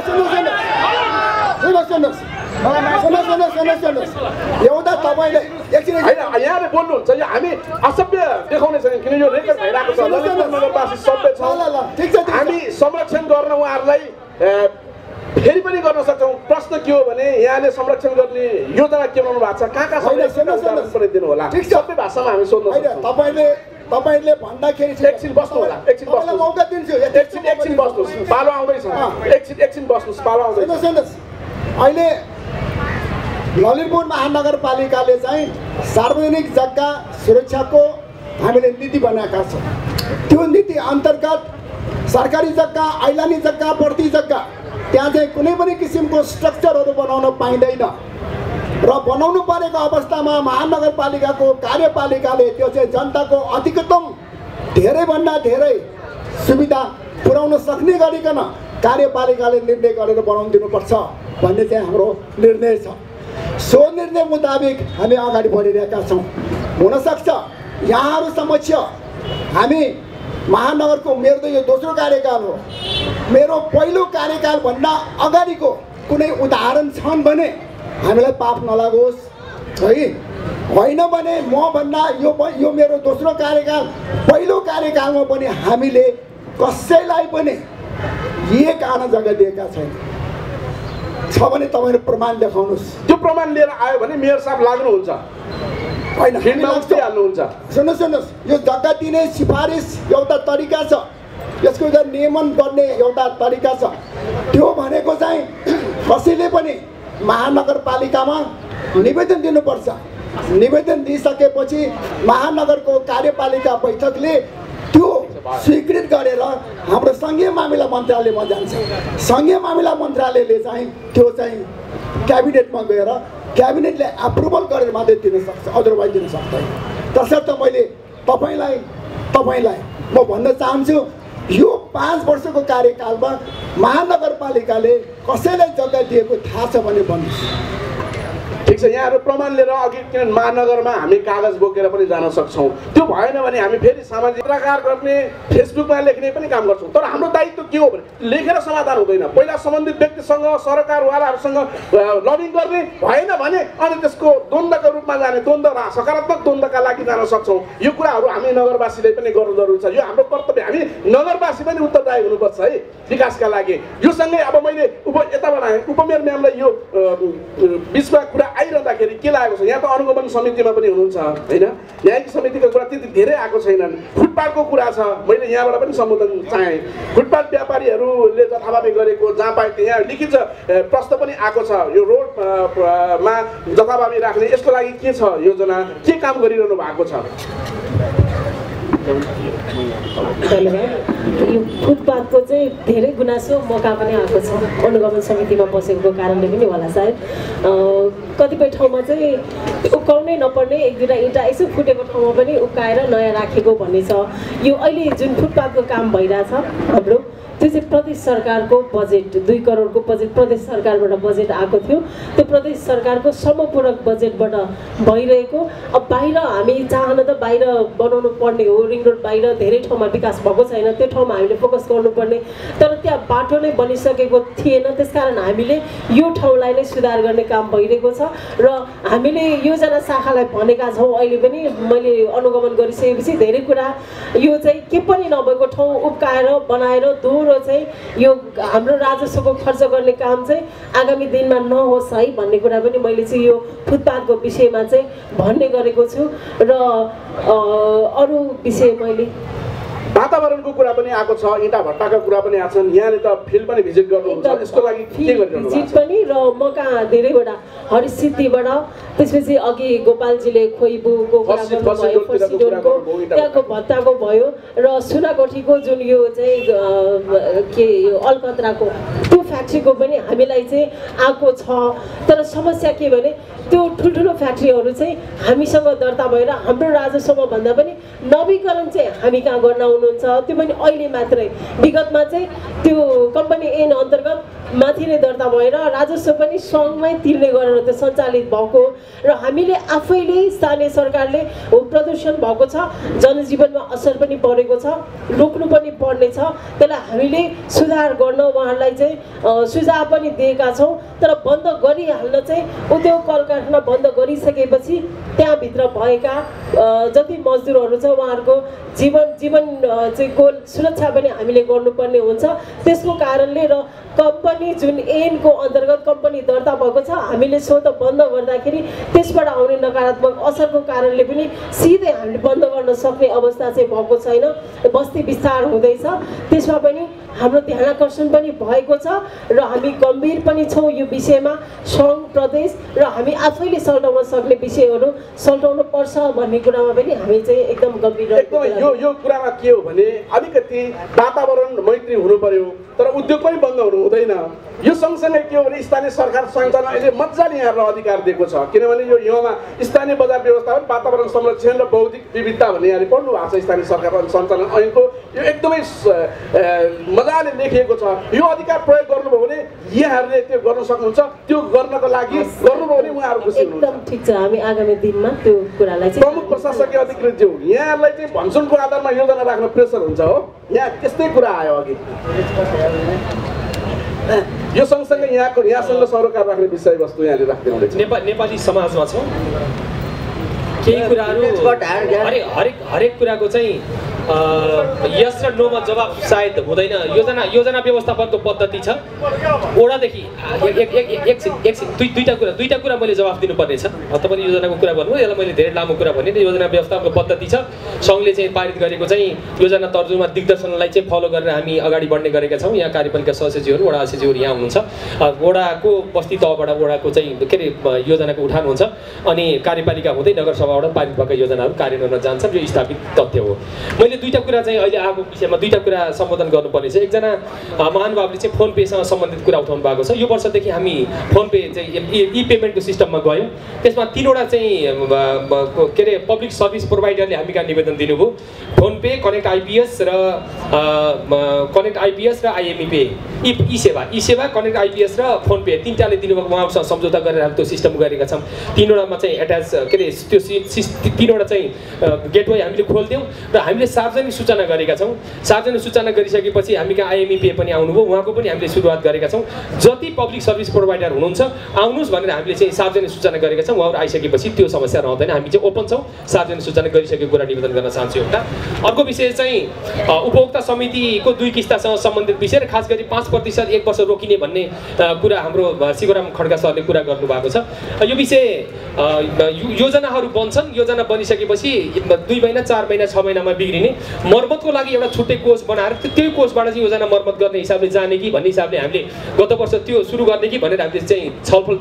सुन्नुहोस् एउटा तपाईँले एकछिन
होइन, यहाँले बोल्नुहुन्छ यो हामी असभ्य देखाउने छैन, किन यो रेकर्ड भइरहेको छ। ललितपुर नगरवासी सभ्य छ,
ठिक छ,
हामी संरक्षण गर्न उहाँहरूलाई फेरि पनि गर्न सक्छौँ। प्रश्न के हो भने यहाँले संरक्षण गर्ने योजना के बनाउनु भएको छ, कहाँ संरक्षण दिनु होला, सबै भाषामा हामी सोध्न सक्छौँ।
तपाईँले भन्दाखेरि
एकछिन बस्नु होला, एकछिन बस्नु,
मौका दिन्छु,
एकछिन बस्नुहोस्, पालो आउँदैछ, एकछिन बस्नुहोस्, पालो आउँदैछ।
सुन्नुहोस्, अहिले ललितपुर महानगरपालिकाले चाहिँ सार्वजनिक जग्गा सुरक्षाको हामीले नीति बनाएका छौँ। त्यो नीति अन्तर्गत सरकारी जग्गा, ऐलानी जग्गा, बढ्ती जग्गा त्यहाँ चाहिँ कुनै पनि किसिमको स्ट्रक्चरहरू बनाउन पाइँदैन र बनाउनु परेको अवस्थामा महानगरपालिकाको कार्यपालिकाले त्यो चाहिँ जनताको अधिकतम धेरैभन्दा धेरै सुविधा पुर्याउन सक्ने गरिकन कार्यपालिकाले निर्णय गरेर बनाउन दिनुपर्छ भन्ने चाहिँ हाम्रो निर्णय छ। सो निर्णय मुताबिक हामी अगाडि बढिरहेका छौँ। हुनसक्छ यहाँहरू समक्ष हामी महानगरको मेरो त यो दोस्रो कार्यकाल हो, मेरो पहिलो कार्यकालभन्दा अगाडिको कुनै उदाहरण छन् भने हामीलाई पाप नलागोस् है, होइन भने म भन्दा यो मेरो दोस्रो कार्यकाल पहिलो कार्यकालमा पनि हामीले कसैलाई पनि एक आना जग्गा दिएका छैन छ भने तपाईँले प्रमाण देखाउनुहोस्।
त्यो प्रमाण लिएर आयो भने मेयर साहब लाग्नुहुन्छ
होइन
हाल्नुहुन्छ।
सुन्नुहोस्, यो जग्गा दिने सिफारिस एउटा तरिका छ, यसको एउटा नियमन गर्ने एउटा तरिका छ। त्यो भनेको चाहिँ कसैले पनि महानगरपालिकामा निवेदन दिनुपर्छ। निवेदन दिइसकेपछि महानगरको कार्यपालिका बैठकले त्यो स्वीकृत गरेर हाम्रो सङ्घीय मामिला मन्त्रालयमा जान्छ। सङ्घीय मामिला मन्त्रालयले चाहिँ त्यो चाहिँ क्याबिनेटमा गएर क्याबिनेटले एप्रुभल गरेर मात्रै दिन सक्छ, अदरवाइज दिन सक्दैन। तसर्थ मैले तपाईँलाई म भन्न चाहन्छु यो 5 वर्षको कार्यकालमा महानगरपालिकाले कसैलाई जग्गा दिएको थाहा छ भने भन्नुहोस्।
ठिक छ, यहाँहरू प्रमाण लिएर अघि किन महानगरमा हामी कागज बोकेर पनि जान सक्छौँ। त्यो भएन भने हामी फेरि सामाजिक पत्रकार गर्ने, फेसबुकमा लेख्ने पनि काम गर्छौँ। तर हाम्रो दायित्व के हो भने लेखेर समाधान हुँदैन। पहिला सम्बन्धित व्यक्तिसँग सरकारवालाहरूसँग लबिङ गर्ने, भएन भने अनि त्यसको द्वन्द्वको रूपमा जाने, सकारात्मक द्वन्द्वका लागि जान सक्छौँ। यो कुराहरू हामी नगरवासीले पनि गर्नु जरुरी छ। यो हाम्रो कर्तव्य, हामी नगरवासी पनि उत्तरदायी हुनुपर्छ है विकासका लागि। यो सँगै अब मैले यताबाट उपमेयर म्यामलाई यो बिचमा कुरा आइरहँदाखेरि के लागेको छ, यहाँ त अनुगमन समितिमा पनि हुनुहुन्छ होइन, न्यायिक समितिको कुरा त्यति धेरै आएको छैनन्। फुटपाथको कुरा छ, मैले यहाँबाट पनि सम्बोधन चाहेँ। फुटपाथ व्यापारीहरूले जथाभावी गरेको जहाँ पाए यहाँ लिखित प्रश्न पनि आएको छ, यो रोडमा जथाभावी राख्ने यसको लागि के छ योजना, के काम गरिरहनु भएको छ?
धन्यवाद। यो फुटपाथको चाहिँ धेरै गुनासो मौका पनि आएको छ, अनुगमन समितिमा बसेको कारणले पनि होला सायद। कतिपय ठाउँमा चाहिँ उक्काउनै नपर्ने एक दुईवटा इँटा यसो फुटेको ठाउँमा पनि उक्काएर नयाँ राखेको भन्ने छ। यो अहिले जुन फुटपाथको काम भइरहेछ हाम्रो, त्यो चाहिँ प्रदेश सरकारको बजेट 2 करोडको बजेट प्रदेश सरकारबाट बजेट आएको थियो। त्यो प्रदेश सरकारको समपूरक बजेटबाट भइरहेको। अब बाहिर हामी चाहना त बाहिर बनाउनु पर्ने हो, रिङ रोड बाहिर धेरै ठाउँमा विकास भएको छैन, त्यो ठाउँमा हामीले फोकस गर्नुपर्ने, तर त्यहाँ बाटो नै बनिसकेको थिएन। त्यसकारण हामीले यो ठाउँलाई नै सुधार गर्ने काम भइरहेको छ र हामीले योजना शाखालाई भनेका छौँ। अहिले पनि मैले अनुगमन गरिसकेपछि धेरै कुरा यो चाहिँ के पनि नभएको ठाउँ उब्काएर बनाएर दोहोरो चाहिँ यो हाम्रो राजस्वको खर्च गर्ने काम चाहिँ आगामी दिनमा नहोस् है भन्ने कुरा पनि मैले चाहिँ यो फुटपाथको विषयमा चाहिँ भन्ने गरेको छु। र अरू विषय मैले
वातावरणको कुरा पनि आएको छ, इँटा भट्टाको कुरा पनि आएको छ। यहाँले त फिल्ड पनि भिजिट गर्नुहुन्छ, यसको लागि के गरिरहनु भएको छ?
भिजिट पनि र म कहाँ धेरैवटा हरिसिद्धिबाट, त्यसपछि अघि गोपालजीले खोइबुको कुरा गर्नुभयो, फसिडोनको त्यहाँको भत्ताको भयो र सुनाकोठीको जुन यो चाहिँ के यो अलकत्राको त्यो फ्याक्ट्रीको पनि हामीलाई चाहिँ आएको छ। तर समस्या के भने त्यो ठुल्ठुलो फ्याक्ट्रीहरू चाहिँ हामीसँग दर्ता भएर हाम्रो राजस्वमा भन्दा पनि नवीकरण चाहिँ हामी कहाँ गर्न आउनुहुन्छ, त्यो पनि अहिले मात्रै। विगतमा चाहिँ त्यो कम्पनी ऐन अन्तर्गत माथि नै दर्ता भएर राजस्व पनि सङ्घमै तिर्ने गरेर त्यो सञ्चालित भएको र हामीले आफैले स्थानीय सरकारले प्रदूषण भएको छ, जनजीवनमा असर पनि परेको छ, रोक्नु पनि पर्ने छ। त्यसलाई हामीले सुधार गर्न उहाँहरूलाई चाहिँ सुझाव पनि दिएका छौँ। तर बन्द गरिहाल्न चाहिँ उद्योग कल कारखाना बन्द गरिसकेपछि त्यहाँभित्र भएका जति मजदुरहरू छ उहाँहरूको जीवन चाहिँ को सुरक्षा पनि हामीले गर्नुपर्ने हुन्छ। त्यसको कारणले र कम्पनी जुन ऐनको अन्तर्गत कम्पनी दर्ता भएको छ, हामीले स्वतः बन्द गर्दाखेरि त्यसबाट आउने नकारात्मक असरको कारणले पनि सिधै हामीले बन्द गर्न सक्ने अवस्था चाहिँ भएको छैन। बस्ती विस्तार हुँदैछ, त्यसमा पनि हाम्रो ध्यानाकर्षण पनि भएको छ र हामी गम्भीर पनि छौँ यो विषयमा। सङ्घ प्रदेश र हामी आफैले सल्टाउन सक्ने विषयहरू सल्टाउनु पर्छ भन्ने कुरामा पनि हामी चाहिँ एकदम गम्भीर
एकदमै यो कुरामा के हो भने अलिकति वातावरण मैत्री हुनु पर्यो, तर उद्योग पनि बन्द हुनु हुँदैन। यो सँगसँगै के हो भने स्थानीय सरकार सञ्चालन अहिले मजाले यहाँलाई अधिकार दिएको छ, किनभने यो युवामा स्थानीय बजार व्यवस्थापन, वातावरण संरक्षण र बौद्धिक विविधता भन्ने यहाँले पढ्नु भएको छ स्थानीय सरकार सञ्चालन ऐनको। यो एकदमै मजाले लेखिएको छ। यो अधिकार प्रयोग गर्नुभयो भने यहाँहरूले त्यो गर्न सक्नुहुन्छ। त्यो गर्नको लागि गर्नुभयो भने उहाँहरू खुसी हुनुहुन्छ।
एकदम ठिक छ। हामी आगामी दिनमा त्यो कुरालाई चाहिँ
प्रमुख प्रशासकीय अधिकृत ज्यू यहाँहरूलाई चाहिँ भन्छनको आधारमा योजना राख्न प्रेसर हुन्छ हो। यहाँ त्यस्तै कुरा आयो अघि। यो सँगसँगै यहाँसँग सरोकार राख्ने विषयवस्तु यहाँले राख्दै हुँदैछ।
नेपाली समाजमा छौँ केही कुराहरू हरेक कुराको चाहिँ यस र नोमा जवाब सायद हुँदैन। योजना व्यवस्थापनको पद्धति छ ओडादेखि दुईटा कुरा मैले जवाफ दिनुपर्ने छ। तपाईँले योजनाको कुरा भन्नु, यसलाई मैले धेरै लामो कुरा भने योजना व्यवस्थापनको पद्धति छ। सङ्घले चाहिँ पारित गरेको चाहिँ योजना तर्जुमा दिग्दर्शनलाई चाहिँ फलो गरेर हामी अगाडि बढ्ने गरेका छौँ। यहाँ कार्यपालिका सदस्यज्यूहरू, वडा अध्यक्षज्यूहरू यहाँ हुनुहुन्छ। वडाको बस्ती तहबाट वडाको चाहिँ के अरे योजनाको उठान हुन्छ अनि कार्यपालिका हुँदै नगरसभाबाट पारित भएका योजनाहरू कार्यान्वयनमा जान्छन्। यो स्थापित तथ्य हो। मैले दुईटा कुरा चाहिँ अहिले आएको विषयमा दुईटा कुरा सम्बोधन गर्नुपर्ने छ। एकजना महानुभावले चाहिँ फोन पेसँग सम्बन्धित कुरा उठाउनु भएको छ। यो वर्षदेखि हामी फोन पे चाहिँ ई पेमेन्टको सिस्टममा गयौँ। त्यसमा 3वटा चाहिँ के अरे पब्लिक सर्भिस प्रोभाइडरले हामी कहाँ निवेदन दिनुभयो। फोन पे, कनेक्ट आइपिएस र IME pay, eSewa, connect IPS र फोन पे तीनटाले दिनुभएको। उहाँहरूसँग सम्झौता गरेर हामी त्यो सिस्टम गरेका छौँ। 3वटामा चाहिँ एट्याच के अरे त्यो 3वटा चाहिँ गेटवे हामीले खोलिदियौँ र हामीले सार्वजनिक सूचना गरेका छौँ। सार्वजनिक सूचना गरिसकेपछि हामी कहाँ आइएमई पे पनि आउनुभयो, उहाँको पनि हामीले सुरुवात गरेका छौँ। जति पब्लिक सर्भिस प्रोभाइडर हुनुहुन्छ आउनुहोस् भनेर हामीले चाहिँ सार्वजनिक सूचना गरेका छौँ। उहाँहरू आइसकेपछि त्यो समस्या रहँदैन। हामी चाहिँ ओपन छौँ, सार्वजनिक सूचना गरिसकेको कुरा निवेदन गर्न चाहन्छु। एउटा अर्को विषय चाहिँ उपभोक्ता समितिको 2 किस्तासँग सम्बन्धित विषय र खास गरी 5% 1 वर्ष रोकिने भन्ने कुरा हाम्रो शिवराम खड्का सरले कुरा गर्नुभएको छ। यो विषय योजनाहरू बन्छन्, योजना बनिसकेपछि 2 महिना 4 महिना 6 महिनामा बिग्रिने मर्मतको लागि एउटा छुट्टै कोष बनाएर त्यही कोषबाट चाहिँ योजना मर्मत गर्ने हिसाबले जाने कि भन्ने हिसाबले हामीले गत वर्ष त्यो सुरु गर्ने कि भनेर हामीले चाहिँ छलफल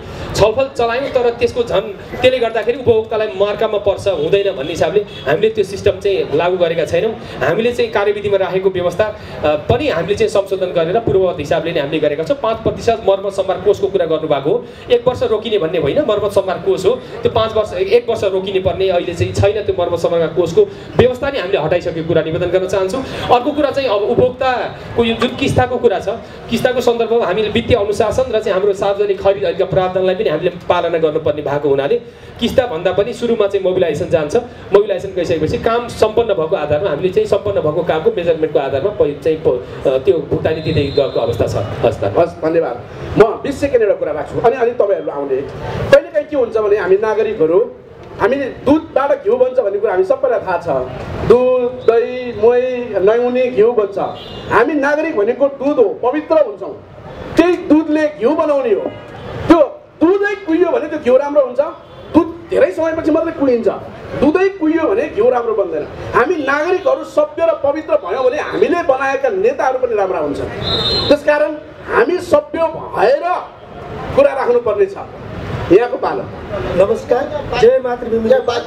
चलायौँ। तर त्यसको त्यसले गर्दाखेरि उपभोक्तालाई मार्कामा पर्छ हुँदैन भन्ने हिसाबले हामीले त्यो सिस्टम चाहिँ लागू गरेका छैनौँ। हामीले चाहिँ कार्यविधिमा राखेको व्यवस्था पनि हामीले चाहिँ संशोधन गरेर पूर्ववत हिसाबले नै हामीले गरेका छौँ। 5% मर्मत सम्भार कोषको कुरा गर्नुभएको हो। 1 वर्ष रोकिने भन्ने होइन, मर्मत सम्भार कोष हो त्यो। 1 वर्ष रोकिने पर्ने अहिले चाहिँ छैन। त्यो मर्मत सम्भार कोषको व्यवस्था नै हामीले हटाइसकेको कुरा निवेदन गर्न चाहन्छु। अर्को कुरा चाहिँ अब उपभोक्ताको यो जुन किस्ताको कुरा छ, किस्ताको सन्दर्भमा हामीले वित्तीय अनुशासन र चाहिँ हाम्रो सार्वजनिक खरिदका प्रावधानलाई पनि हामीले पालना गर्नुपर्ने भएको हुनाले किस्ता भन्दा पनि सुरुमा चाहिँ मोबिलाइजेसन जान्छ। मोबिलाइजेसन गइसकेपछि काम सम्पन्न भएको आधारमा हामीले चाहिँ सम्पन्न भएको कामको मेजरमेन्टको आधारमा चाहिँ त्यो भुक्तानी दिँदै गएको अवस्था छ। हस्
धन्यवाद। म 20 सेकेन्ड एउटा कुरा राख्छु अनि तपाईँहरू आउने। कहिलेकाहीँ के हुन्छ भने हामी नागरिकहरू हामीले दुधबाट घिउ बन्छ भन्ने कुरा हामी सबैलाई थाहा छ। दुध, दही, मोही, नुहाउने घिउ बन्छ। हामी नागरिक भनेको दुध हो, पवित्र हुन्छौँ। त्यही दुधले घिउ बनाउने हो। त्यो दुधै कुहियो भने त्यो घिउ राम्रो हुन्छ। दुध धेरै समयपछि मात्रै कुहिन्छ। दुधै कुहियो भने घिउ राम्रो बन्दैन। हामी नागरिकहरू सभ्य र पवित्र भयौँ भने हामीले बनाएका नेताहरू पनि राम्रा हुन्छन्। त्यसकारण हामी सभ्य भएर कुरा राख्नुपर्ने छ। यहाँको पालो।
नमस्कार, जय मातृभूमि।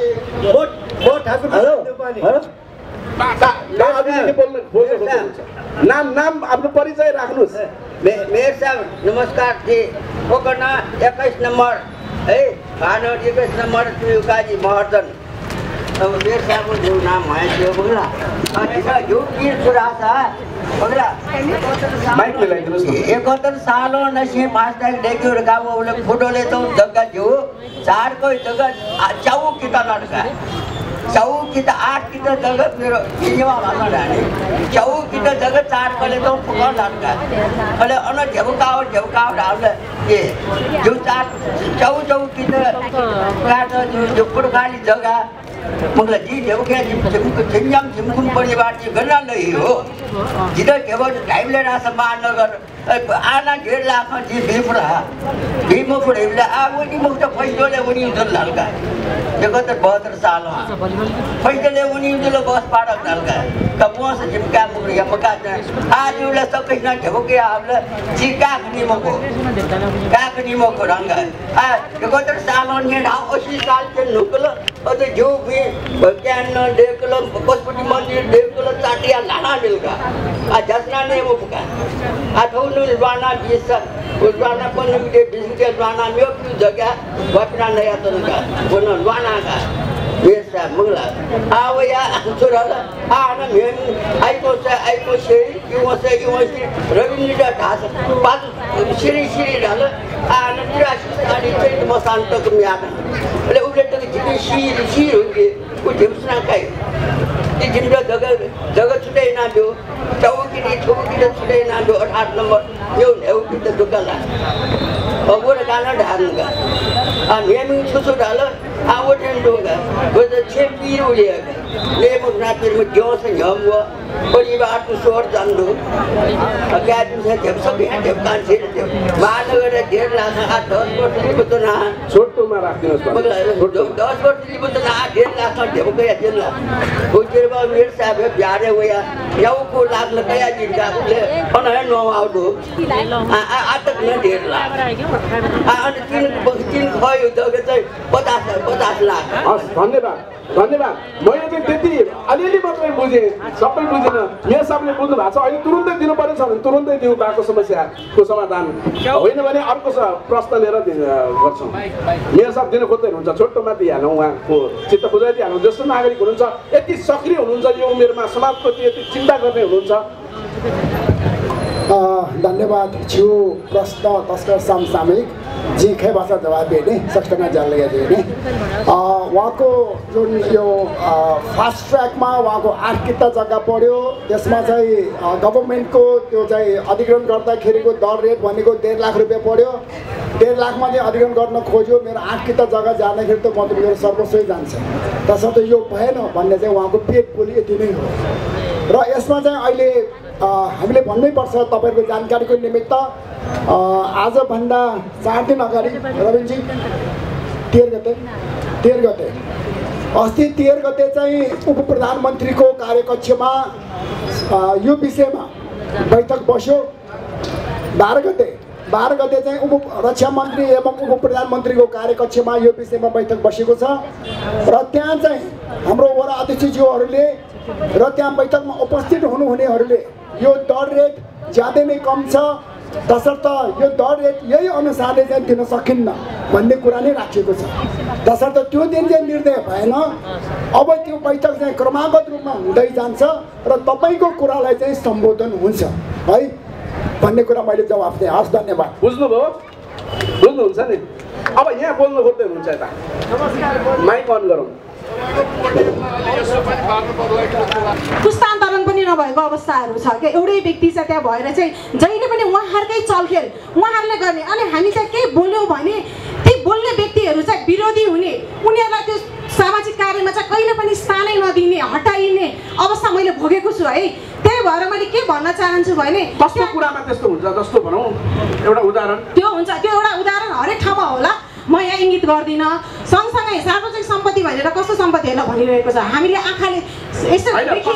नाम आफ्नो परिचय राख्नुहोस्।
मेयर साहब नमस्कार जी। पोखरा 21 नम्बर है, भानु 21 नम्बर काजी महर्जन। अब मेयर साहबको जो नाम है त्यो बोला यो के कुरा छ बोला। 71 साल 1905 देखि गाउँ उले फुटोले त जग्गा जो 4 को जग्गा चाउ किता लड्का चाउ किता 8 किता जग्गा मेरो किनेमा भाषा डाले चाउ किता जग्गा 4 कले त फुका लड्का अले अन झेउकाउ डाले के जो 4 चाउ किता काट जो पुरखाली जग्गा मगला जी झेउके झिमझिम झिमखुम परिवार जी गन्ना नै हो जिदा केवल टाइमले रास महानगर आना 1.5 लाख जी भीमुख उनी मुख त फैसलोले उनी उजुल हल्का 72 सालमा फैसलोले उनी उजुल बस पाडक हल्का कमुआ से जिमका मुख या मका आज उला सब कहीं ढेबके आपले चिकाक निमको रंगा 72 साल ने 80 साल के नुकल अते जो भी भक्यान देखलो पशुपति मंदिर देखलो चाटिया लाना मिलगा आ जसना ने वो पुका आ ठौनु लवाना बीस लवाना पनि के बीस के लवाना में की जगह वपना नया तनका बोन लवाना का बेसा मंगला आवया छोराला आना मेन आइको से यो से रविन्द्र का ढास पास श्री डाल आना तिरासी साडी चाहिँ मसान्तक म्याना ले उले त जिते सी होगे को जेमसना काई ती जिमरा जगह छुटे ना दो चौकी छुटे ना दो 8 नंबर यो नेउ की त दुकाला अगोर गाना ढारूंगा आ मेमी छुसु डाल आवो टेंडोगा वो त छेपी उले ले मुना फिर में जो से हमवा परिवार को सोर जान्दो अगाडि से जब सब यहाँ देवकान से महानगर 1.5 लाख 10 वर्ष को तो ना
छोटोमा राख्दिनुस्
10 वर्ष को तो ना 1.5 लाख देवके या दिन ला हो जेबा मेर साहब ब्यारे होया याउ को लाख लगाया जिनका उले अन नो आउडो आ तक न 1.5 लाख आ तीन खयो जगे चाहिँ 50 लाख
हस् धन्यवाद मैले चाहिँ त्यति अलिअलि मात्रै बुझेँ सबै बुझिन मेयर साहबले बुझ्नु भएको छ अहिले तुरुन्तै दिनु पर्ने छ भने तुरुन्तै दिनु भएको समस्याको समाधान होइन भने अर्को प्रश्न लिएर गर्छौँ मेयर साहब दिन खोज्दै हुनुहुन्छ छोटोमा दिइहालौँ उहाँको चित्त बुझाइदिइहालौँ जस्तो नागरिक हुनुहुन्छ यति सक्रिय हुनुहुन्छ यो उमेरमा समाजप्रति यति चिन्ता गर्ने हुनुहुन्छ
धन्यवाद छु प्रश्न तस्कर समसामयिक जी खे भाषा जवाब दिने सक्छना जानले दिने उहाँको जुन यो फास्ट ट्र्याकमा उहाँको 8 किता जग्गा पर्यो त्यसमा चाहिँ गभर्नमेन्टको त्यो चाहिँ अधिग्रहण गर्दाखेरिको दर रेट भनेको 1.5 लाख रुपैयाँ पर्यो 1.5 लाखमा चाहिँ अधिग्रहण गर्न खोज्यो मेरो 8 किता जग्गा जाँदाखेरि त म त मेरो सर्वस्वै जान्छ त्यसर्थ यो भएन भन्ने चाहिँ उहाँको पेट बोली यति नै हो र यसमा चाहिँ अहिले हामीले भन्नै पर्छ तपाईहरुको जानकारीको निमित्त आजभन्दा 4 दिन अगाडि रविनजी 13 गते अस्ति 13 गते चाहिँ उप प्रधानमन्त्रीको कार्यकक्षमा यो विषयमा बैठक बस्यो 12 गते चाहिँ उप रक्षा मन्त्री एवं उप प्रधानमन्त्रीको कार्यकक्षमा यो विषयमा बैठक बसेको छ र त्यहाँ चाहिँ हाम्रो वडा अध्यक्षज्यूहरूले र त्यहाँ बैठकमा उपस्थित हुनुहुनेहरूले यो दर रेट ज्यादै नै कम छ तसर्थ यो दर रेट यही अनुसारले चाहिँ दिन सकिन्न भन्ने कुरा नै राखिएको छ तसर्थ त्यो दिन चाहिँ निर्णय भएन अब त्यो बैठक चाहिँ क्रमागत रूपमा हुँदै जान्छ र तपाईको कुरालाई चाहिँ सम्बोधन हुन्छ है भन्ने कुरा मैले जवाफ दिएँ हस् धन्यवाद
बुझ्नुभयो बुझ्नुहुन्छ नि अब यहाँ बोल्न खोज्दै हुनुहुन्छ यता माइक अन गरौँ
पुस्तान्तरण पनि नभएको अवस्थाहरू छ के एउटै व्यक्ति छ त्यहाँ भएर चाहिँ जहिले पनि उहाँहरूकै चलखेल उहाँहरूले गर्ने अनि हामी चाहिँ के बोल्यौँ भने ती बोल्ने व्यक्तिहरू चाहिँ विरोधी हुने उनीहरूलाई त्यो सामाजिक कार्यमा चाहिँ कहिले पनि स्थानै नदिने हटाइने अवस्था मैले भोगेको छु है त्यही भएर मैले के भन्न चाहन्छु भने
कस्तो कुरामा त्यस्तो हुन्छ जस्तो भनौँ एउटा उदाहरण
त्यो हुन्छ त्यो एउटा उदाहरण हरेक ठाउँमा होला म यहाँ इङ्गित गर्दिनँ सँगसँगै सार्वजनिक सम्पत्ति भनेर कस्तो सम्पत्तिहरूलाई भनिरहेको छ हामीले आँखाले यसो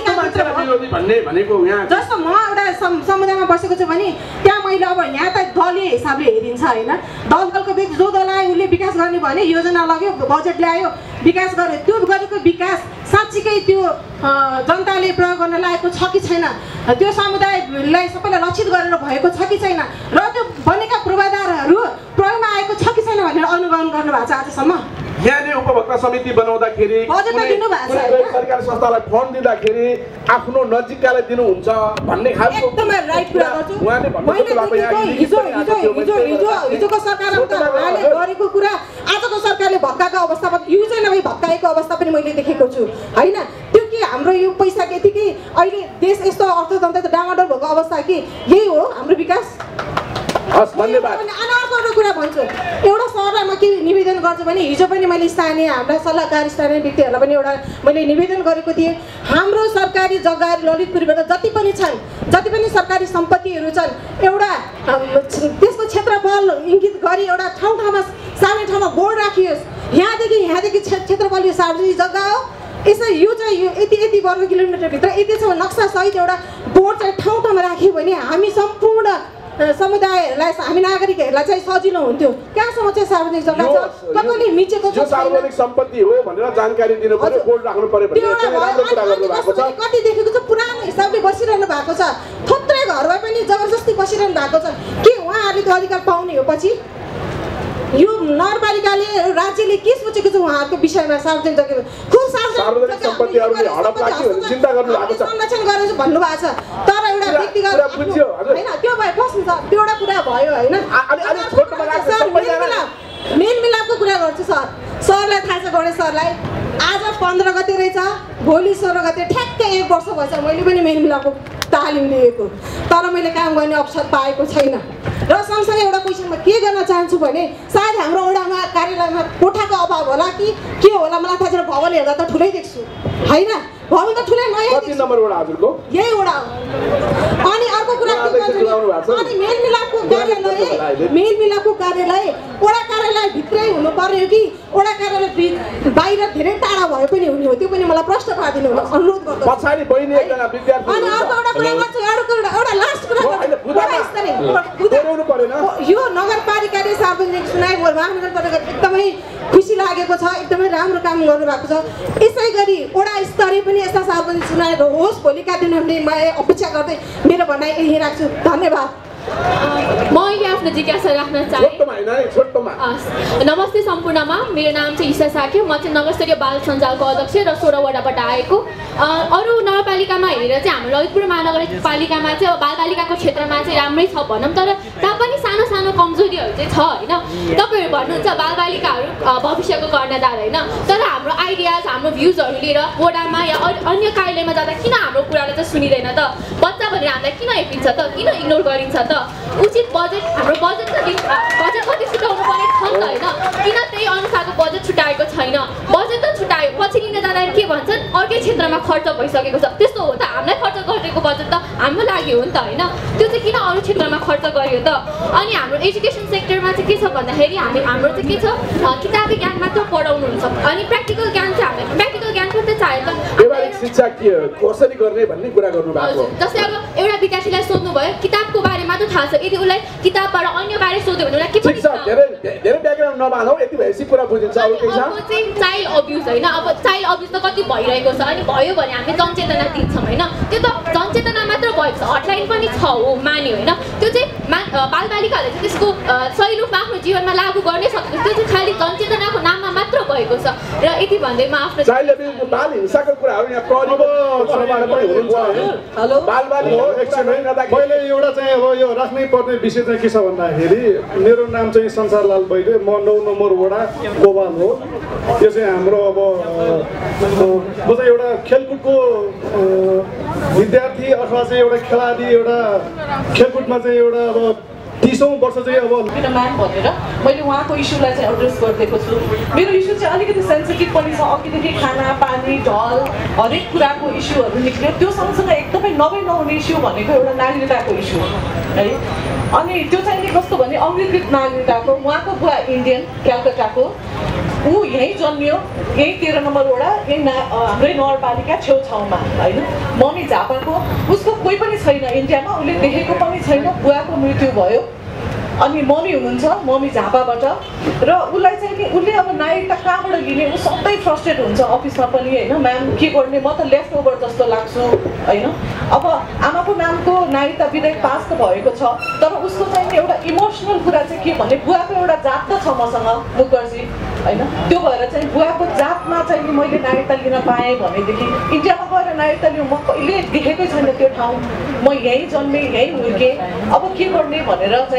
जस्तो म एउटा समुदायमा बसेको छु भने त्यहाँ मैले अब यहाँ त दलीय हिसाबले हेरिन्छ होइन दलको व्यक्ति जो दल आयो उसले विकास गर्ने भने योजना लग्यो बजेट ल्यायो विकास गर्यो त्यो गरेको विकास साँच्चीकै त्यो जनताले प्रयोग गर्न लागेको छ कि छैन त्यो समुदायलाई सबैलाई लक्षित गरेर भएको छ कि छैन र त्यो बनेका पूर्वाधारहरू प्रयोगमा आएको छ कि छैन भनेर अनुगमन गर्नु भएको छ आजसम्म
यहाँले उपभोक्ता समिति बनाउँदाखेरि सरकारी संस्थालाई फन्ड दिँदाखेरि आफ्नो नजिककालाई दिनुहुन्छ भन्ने खालको
एकदमै राइट कुरा गर्छु मैले हिजोको सरकारले गरेको कुरा आजको सरकारले भत्काएको अवस्था युजै नभई भत्काएको अवस्था पनि मैले देखेको छु होइन त्यो कि हाम्रो यो पैसा यतिकै अहिले देश यस्तो अर्थतन्त्र डामाडोल भएको अवस्था कि यही हो हाम्रो विकास
हस् धन्यवाद।
अनि अर्को एउटा कुरा भन्छु, एउटा सरलाई म के निवेदन गर्छु भने हिजो पनि मैले स्थानीय हाम्रा सल्लाहकार स्थानीय व्यक्तिहरूलाई पनि एउटा मैले निवेदन गरेको थिएँ। हाम्रो सरकारी जग्गाहरू ललितपुरबाट जति पनि छन्, जति पनि सरकारी सम्पत्तिहरू छन्, एउटा त्यसको क्षेत्रफल इङ्गित गरी एउटा ठाउँमा सानो ठाउँमा बोर्ड राखियोस्, यहाँदेखि क्षेत्रफल यो सार्वजनिक जग्गा हो, यसो यो चाहिँ यो यति वर्ग किलोमिटरभित्र यतिसम्म नक्सासहित एउटा बोर्ड चाहिँ ठाउँमा राख्यो भने हामी सम्पूर्ण समुदायहरूलाई, हामी नागरिकहरूलाई चाहिँ सजिलो हुन्थ्यो। कहाँसम्म चाहिँ सार्वजनिक जग्गा छ, कसैले मिचेको छ,
सार्वजनिक सम्पत्ति हो भनेर जानकारी दिनु पर्यो, बोर्ड राख्नु पर्यो भने राम्रो कुरा गर्नु भएको छ।
कति देखेको छ पुरानो हिसाबले बसिरहनु भएको छ, थोत्रै घरमा पनि जबरजस्ती बसिरहनु भएको छ। के उहाँहरूले त्यो अधिकार पाउने हो? पछि यो नगरपालिकाले राज्यले के सोचेको छ उहाँहरूको विषयमा? सार्वजनिक जग्गा खुब
सार्वजनिक सम्पत्तिहरूले हडप राख्यो भने चिन्ता गर्नु भएको छ,
संरक्षण गरेर भन्नुभएको छ। तर एउटा व्यक्तिगत होइन त्यो भए बस्नु छ, त्यो एउटा कुरा भयो होइन। मेलमिलापको कुरा गर्छु सर, सरलाई थाहा छ, गणेश सरलाई आज 15 गते रहेछ, भोलि 16 गते ठ्याक्कै 1 वर्ष भएछ मैले पनि मेलमिलापको तालिम लिएको, तर मैले काम गर्ने अवसर पाएको छैन। र सँगसँगै एउटा क्वेसनमा के गर्न चाहन्छु भने सायद हाम्रो वडामा कार्यालयमा कोठाको अभाव होला कि के होला मलाई थाहा छैन। भवन हेर्दा त ठुलै देख्छु होइन, भवन त ठुलै नयाँ
कति नम्बर वडा हजुरको?
यही वडा हो। अनि अर्को कुरा के भन्छु, अनि मेलमिलापको कार्यालय वडा कार्यालय भित्रै हुनु पर्यो कि वडा कार्यालय बाहिर धेरै टाढा भए पनि हुने हो? त्यो पनि मलाई प्रश्न पारिदिनु अनुरोध गर्छु।
पछाडि बहिनी एकजना विद्यार्थी
अनि अर्को एउटा कुरा गर्छु, एउटा लास्ट कुरा यो नगरपालिकाले सार्वजनिक सुनाइ महानगरपालिका एकदमै खुसी लागेको छ, एकदमै राम्रो काम गर्नुभएको छ। यसै गरी वडा स्तरीय पनि यस्ता सार्वजनिक सुनाइहरू होस् भोलिका दिनहरूले म अपेक्षा गर्दै मेरो भनाइ यही राख्छु। धन्यवाद।
म अहिले आफ्नो जिज्ञासा राख्न चाहे। नमस्ते सम्पूर्णमा, मेरो नाम चाहिँ ईशा साके, म चाहिँ नगरस्तरीय बाल सञ्जालको अध्यक्ष र 16 वडाबाट आएको। अरू नगरपालिकामा हेरेर चाहिँ हाम्रो ललितपुर महानगरपालिकामा चाहिँ बालबालिकाको क्षेत्रमा चाहिँ राम्रै छ भनौँ, तर तापनि सानो सानो कमजोरीहरू चाहिँ छ होइन। तपाईँहरू भन्नुहुन्छ बालबालिकाहरू भविष्यको कर्णधार होइन, तर हाम्रो आइडियाज हाम्रो भ्युजहरू लिएर वडामा या अन्य कार्यालयमा जाँदा किन हाम्रो कुरालाई चाहिँ सुनिँदैन त? बच्चा भनेर हामीलाई किन हेपिन्छ त? किन इग्नोर गरिन्छ त? उचित बजेट हाम्रो बजेट कति छुट्याउनु पर्ने छ नि त होइन? किन त्यही अनुसारको बजेट छुट्याएको छैन? बजेट त छुट्यायो, पछि लिन जाँदाखेरि के भन्छन् अर्कै क्षेत्रमा खर्च भइसकेको छ। त्यस्तो हो त? हामीलाई खर्च गरेको बजेट त हाम्रो लागि हो नि त होइन? त्यो चाहिँ किन अरू क्षेत्रमा खर्च गरियो त? अनि हाम्रो एजुकेसन सेक्टरमा चाहिँ के छ भन्दाखेरि हाम्रो चाहिँ के छ, किताबी ज्ञान मात्र पढाउनु हुन्छ, अनि प्र्याक्टिकल ज्ञान चाहिँ हामीलाई प्र्याक्टिकल ज्ञान मात्रै चाहियो त।
व्यावहारिक शिक्षा के कसरी गर्ने भन्ने कुरा गर्नु भएको।
जस्तै अब एउटा विद्यार्थीलाई सोध्नु भयो किताबको बारेमा त थाहा छ, यदि उसलाई किताबबाट अन्य बारे सोध्यो भने उसलाई के पनि
धेरै ब्याकग्राउन्ड नबाधौ, यति भएपछि कुरा बुझिन्छ।
अर्को चाहिँ चाइल्ड अब्युज होइन। अब चाइल्ड अब्युज त कति भइरहेको छ, अनि भयो भने हामी जनचेतना दिन्छौँ होइन? त्यो त जनचेतना मात्र भएको छ, हटलाइन पनि छ हो मान्यो होइन? त्यो चाहिँ बालबालिकाहरूले चाहिँ त्यसको सही रूपमा आफ्नो जीवनमा लागू गर्नै सक्दैन, त्यो चाहिँ खालि जनचेतनाको नाममा मात्र भएको छ। र यति भन्दै म आफ्नो
चाइल्ड अब्युज बाल हिंसाको कुराहरू यहाँ
मैले एउटा चाहिँ अब यो राख्नै पर्ने विषय चाहिँ के छ भन्दाखेरि मेरो नाम चाहिँ संसारलाल बैले, म 9 नम्बर वडा गोपाल हो। यो चाहिँ हाम्रो अब म चाहिँ एउटा खेलकुदको विद्यार्थी अथवा चाहिँ एउटा खेलाडी, एउटा खेलकुदमा चाहिँ एउटा अब 30औं वर्ष चाहिँ अब
मेरो म्याम भनेर मैले उहाँको इस्युलाई चाहिँ एड्रेस गरिदिएको छु। मेरो इस्यु चाहिँ अलिकति सेन्सिटिभ पनि छ, अघिदेखि खाना पानी ढल हरेक कुराको इस्युहरू निक्ल्यो। त्यो सँगसँगै एकदमै नहुने इस्यु भनेको एउटा नागरिकताको इस्यु है। अनि त्यो चाहिँ नि कस्तो भने अङ्गीकृत नागरिकताको, उहाँको बुवा इन्डियन क्यालकाटाको, ऊ यहीँ जन्मियो, यही 13 नम्बर वडा, यही हाम्रै नगरपालिका छेउछाउमा होइन। मम्मी झापाको, उसको कोही पनि छैन इन्डियामा, उसले देखेको पनि छैन। बुवाको मृत्यु भयो, अनि मम्मी हुनुहुन्छ, मम्मी झापाबाट, र उसलाई चाहिँ नि उसले अब नागरिकता कहाँबाट लिने, ऊ सधैँ फ्रस्ट्रेट हुन्छ अफिसमा पनि होइन। म्याम के गर्ने, म त लेफ्ट ओभर जस्तो लाग्छु होइन। अब आमाको नामको नागरिकता विधेयक पास त भएको छ, तर उसको चाहिँ नि एउटा इमोसनल कुरा चाहिँ के भने बुवाको एउटा जात त छ मसँग मुखर्जी होइन। त्यो भएर चाहिँ बुवाको जातमा चाहिँ नि मैले नागरिकता लिन पाएँ भनेदेखि इन्डियामा गएर नागरिकता लिउँ, म कहिले देखेकै छैन त्यो ठाउँ, म यहीँ जन्मेँ यहीँ हुर्केँ, अब के गर्ने भनेर चाहिँ नि उसको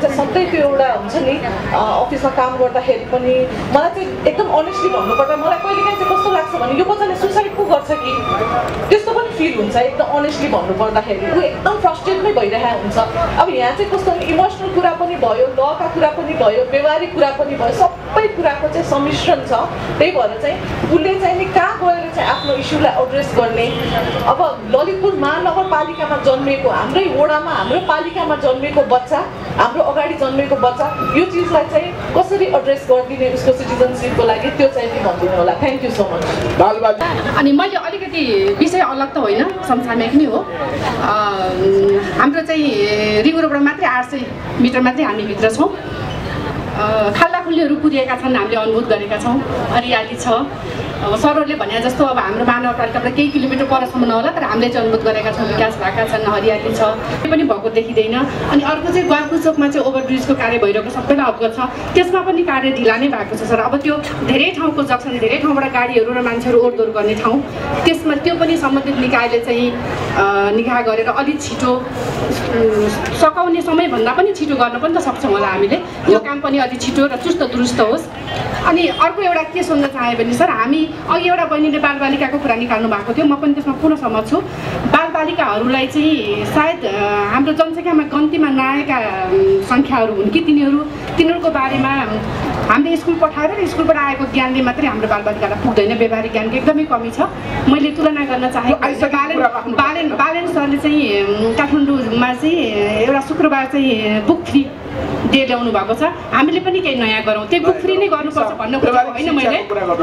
चाहिँ सधैँ त्यो एउटा हुन्छ नि अफिसमा काम गर्दाखेरि पनि मलाई चाहिँ एकदम अनेस्टली भन्नुपर्दा मलाई कहिलेकाहीँ चाहिँ कस्तो लाग्छ भने यो बच्चाले सुसाइड पो गर्छ कि त्यस्तो पनि फिल हुन्छ एकदम अनेस्टली भन्नुपर्दाखेरि ऊ एकदम फ्रस्ट्रेट नै भइरहेको हुन्छ अब यहाँ चाहिँ कस्तो भने इमोसनल कुरा पनि भयो लका कुरा पनि भयो व्यवहारिक कुरा पनि भयो सबै कुराको चाहिँ सम्मिश्रण छ त्यही भएर चाहिँ उसले चाहिँ नि कहाँ गएर चाहिँ आफ्नो इस्युलाई एड्रेस गर्ने अब ललितपुर महानगरपालिकामा जन्मेको हाम्रै वडामा हाम्रो पालिकामा जन्मेको बच्चा हाम्रो अगाडि जन्मेको बच्चा यो चिजलाई चाहिँ कसरी एड्रेस गरिदिने उसको सिटिजनसिपको लागि त्यो चाहिँ नि भनिदिनु होला थ्याङ्क यू सो मच
अनि मैले अलिकति विषय अलग त होइन समसामयिक नै हो हाम्रो चाहिँ रिङरोडबाट मात्रै 800 मिटर मात्रै हामी भित्र छौँ खाल्लाखुल्लीहरू पुगेका छन् हामीले अनुभूत गरेका छौँ हरियाली छ अब सरहरूले भने जस्तो अब हाम्रो महानगरपालिकाबाट केही किलोमिटर परसम्म नहोला तर हामीले चाहिँ अनुभूत गरेका छौँ विकास भएका छन् हरियाली छ त्यो पनि भएको देखिँदैन अनि अर्को चाहिँ ग्वालकु चोकमा चाहिँ ओभरब्रिजको कार्य भइरहेको सबैलाई अवगत छ त्यसमा पनि कार्य ढिला नै भएको छ सर अब त्यो धेरै ठाउँको जक्सन धेरै ठाउँबाट गाडीहरू र मान्छेहरू ओहोरदोहोर गर्ने ठाउँ त्यसमा त्यो पनि सम्बन्धित निकायले चाहिँ निकाह गरेर अलिक छिटो सकाउने समयभन्दा पनि छिटो गर्न पनि त सक्छौँ होला हामीले यो काम पनि अलिक छिटो र चुस्त दुरुस्त होस् अनि अर्को एउटा के सोध्न चाहे भने सर हामी अघि एउटा बहिनीले बालबालिकाको कुरा निकाल्नु भएको थियो म पनि त्यसमा पुनः सहमत छु बालबालिकाहरूलाई चाहिँ सायद हाम्रो जनसङ्ख्यामा गन्तीमा नआएका सङ्ख्याहरू हुन् कि तिनीहरूको बारेमा हामीले स्कुल पठाएर र स्कुलबाट आएको ज्ञानले मात्रै हाम्रो बालबालिकालाई पुग्दैन व्यवहारिक ज्ञानको एकदमै कमी छ मैले तुलना गर्न चाहेको बालेन सरले चाहिँ काठमाडौँमा चाहिँ एउटा शुक्रबार चाहिँ बुक फ्री डे ल्याउनु भएको छ हामीले पनि केही नयाँ गरौँ त्यही बुक फ्री नै गर्नुपर्छ भन्नु होइन मैले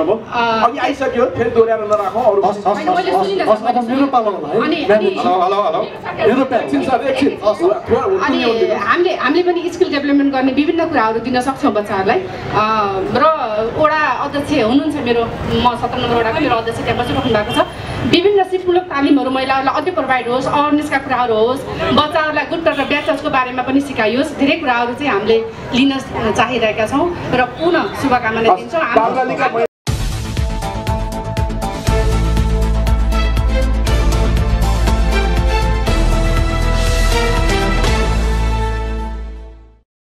हामीले पनि स्किल डेभलपमेन्ट गर्ने विभिन्न कुराहरू दिन सक्छौँ बच्चाहरूलाई र वडा अध्यक्ष हुनुहुन्छ मेरो म 17 नम्बर वडाको मेरो अध्यक्ष त्यहाँ बसिराख्नु भएको छ विभिन्न सिपमूलक तालिमहरू महिलाहरूलाई अझै प्रोभाइड होस् अवेरनेसका कुराहरू होस् बच्चाहरूलाई गुड र ब्याचको बारेमा पनि सिकाइयोस् धेरै कुराहरू चाहिँ हामीले लिन चाहिरहेका छौँ र पुनः शुभकामना दिन्छौँ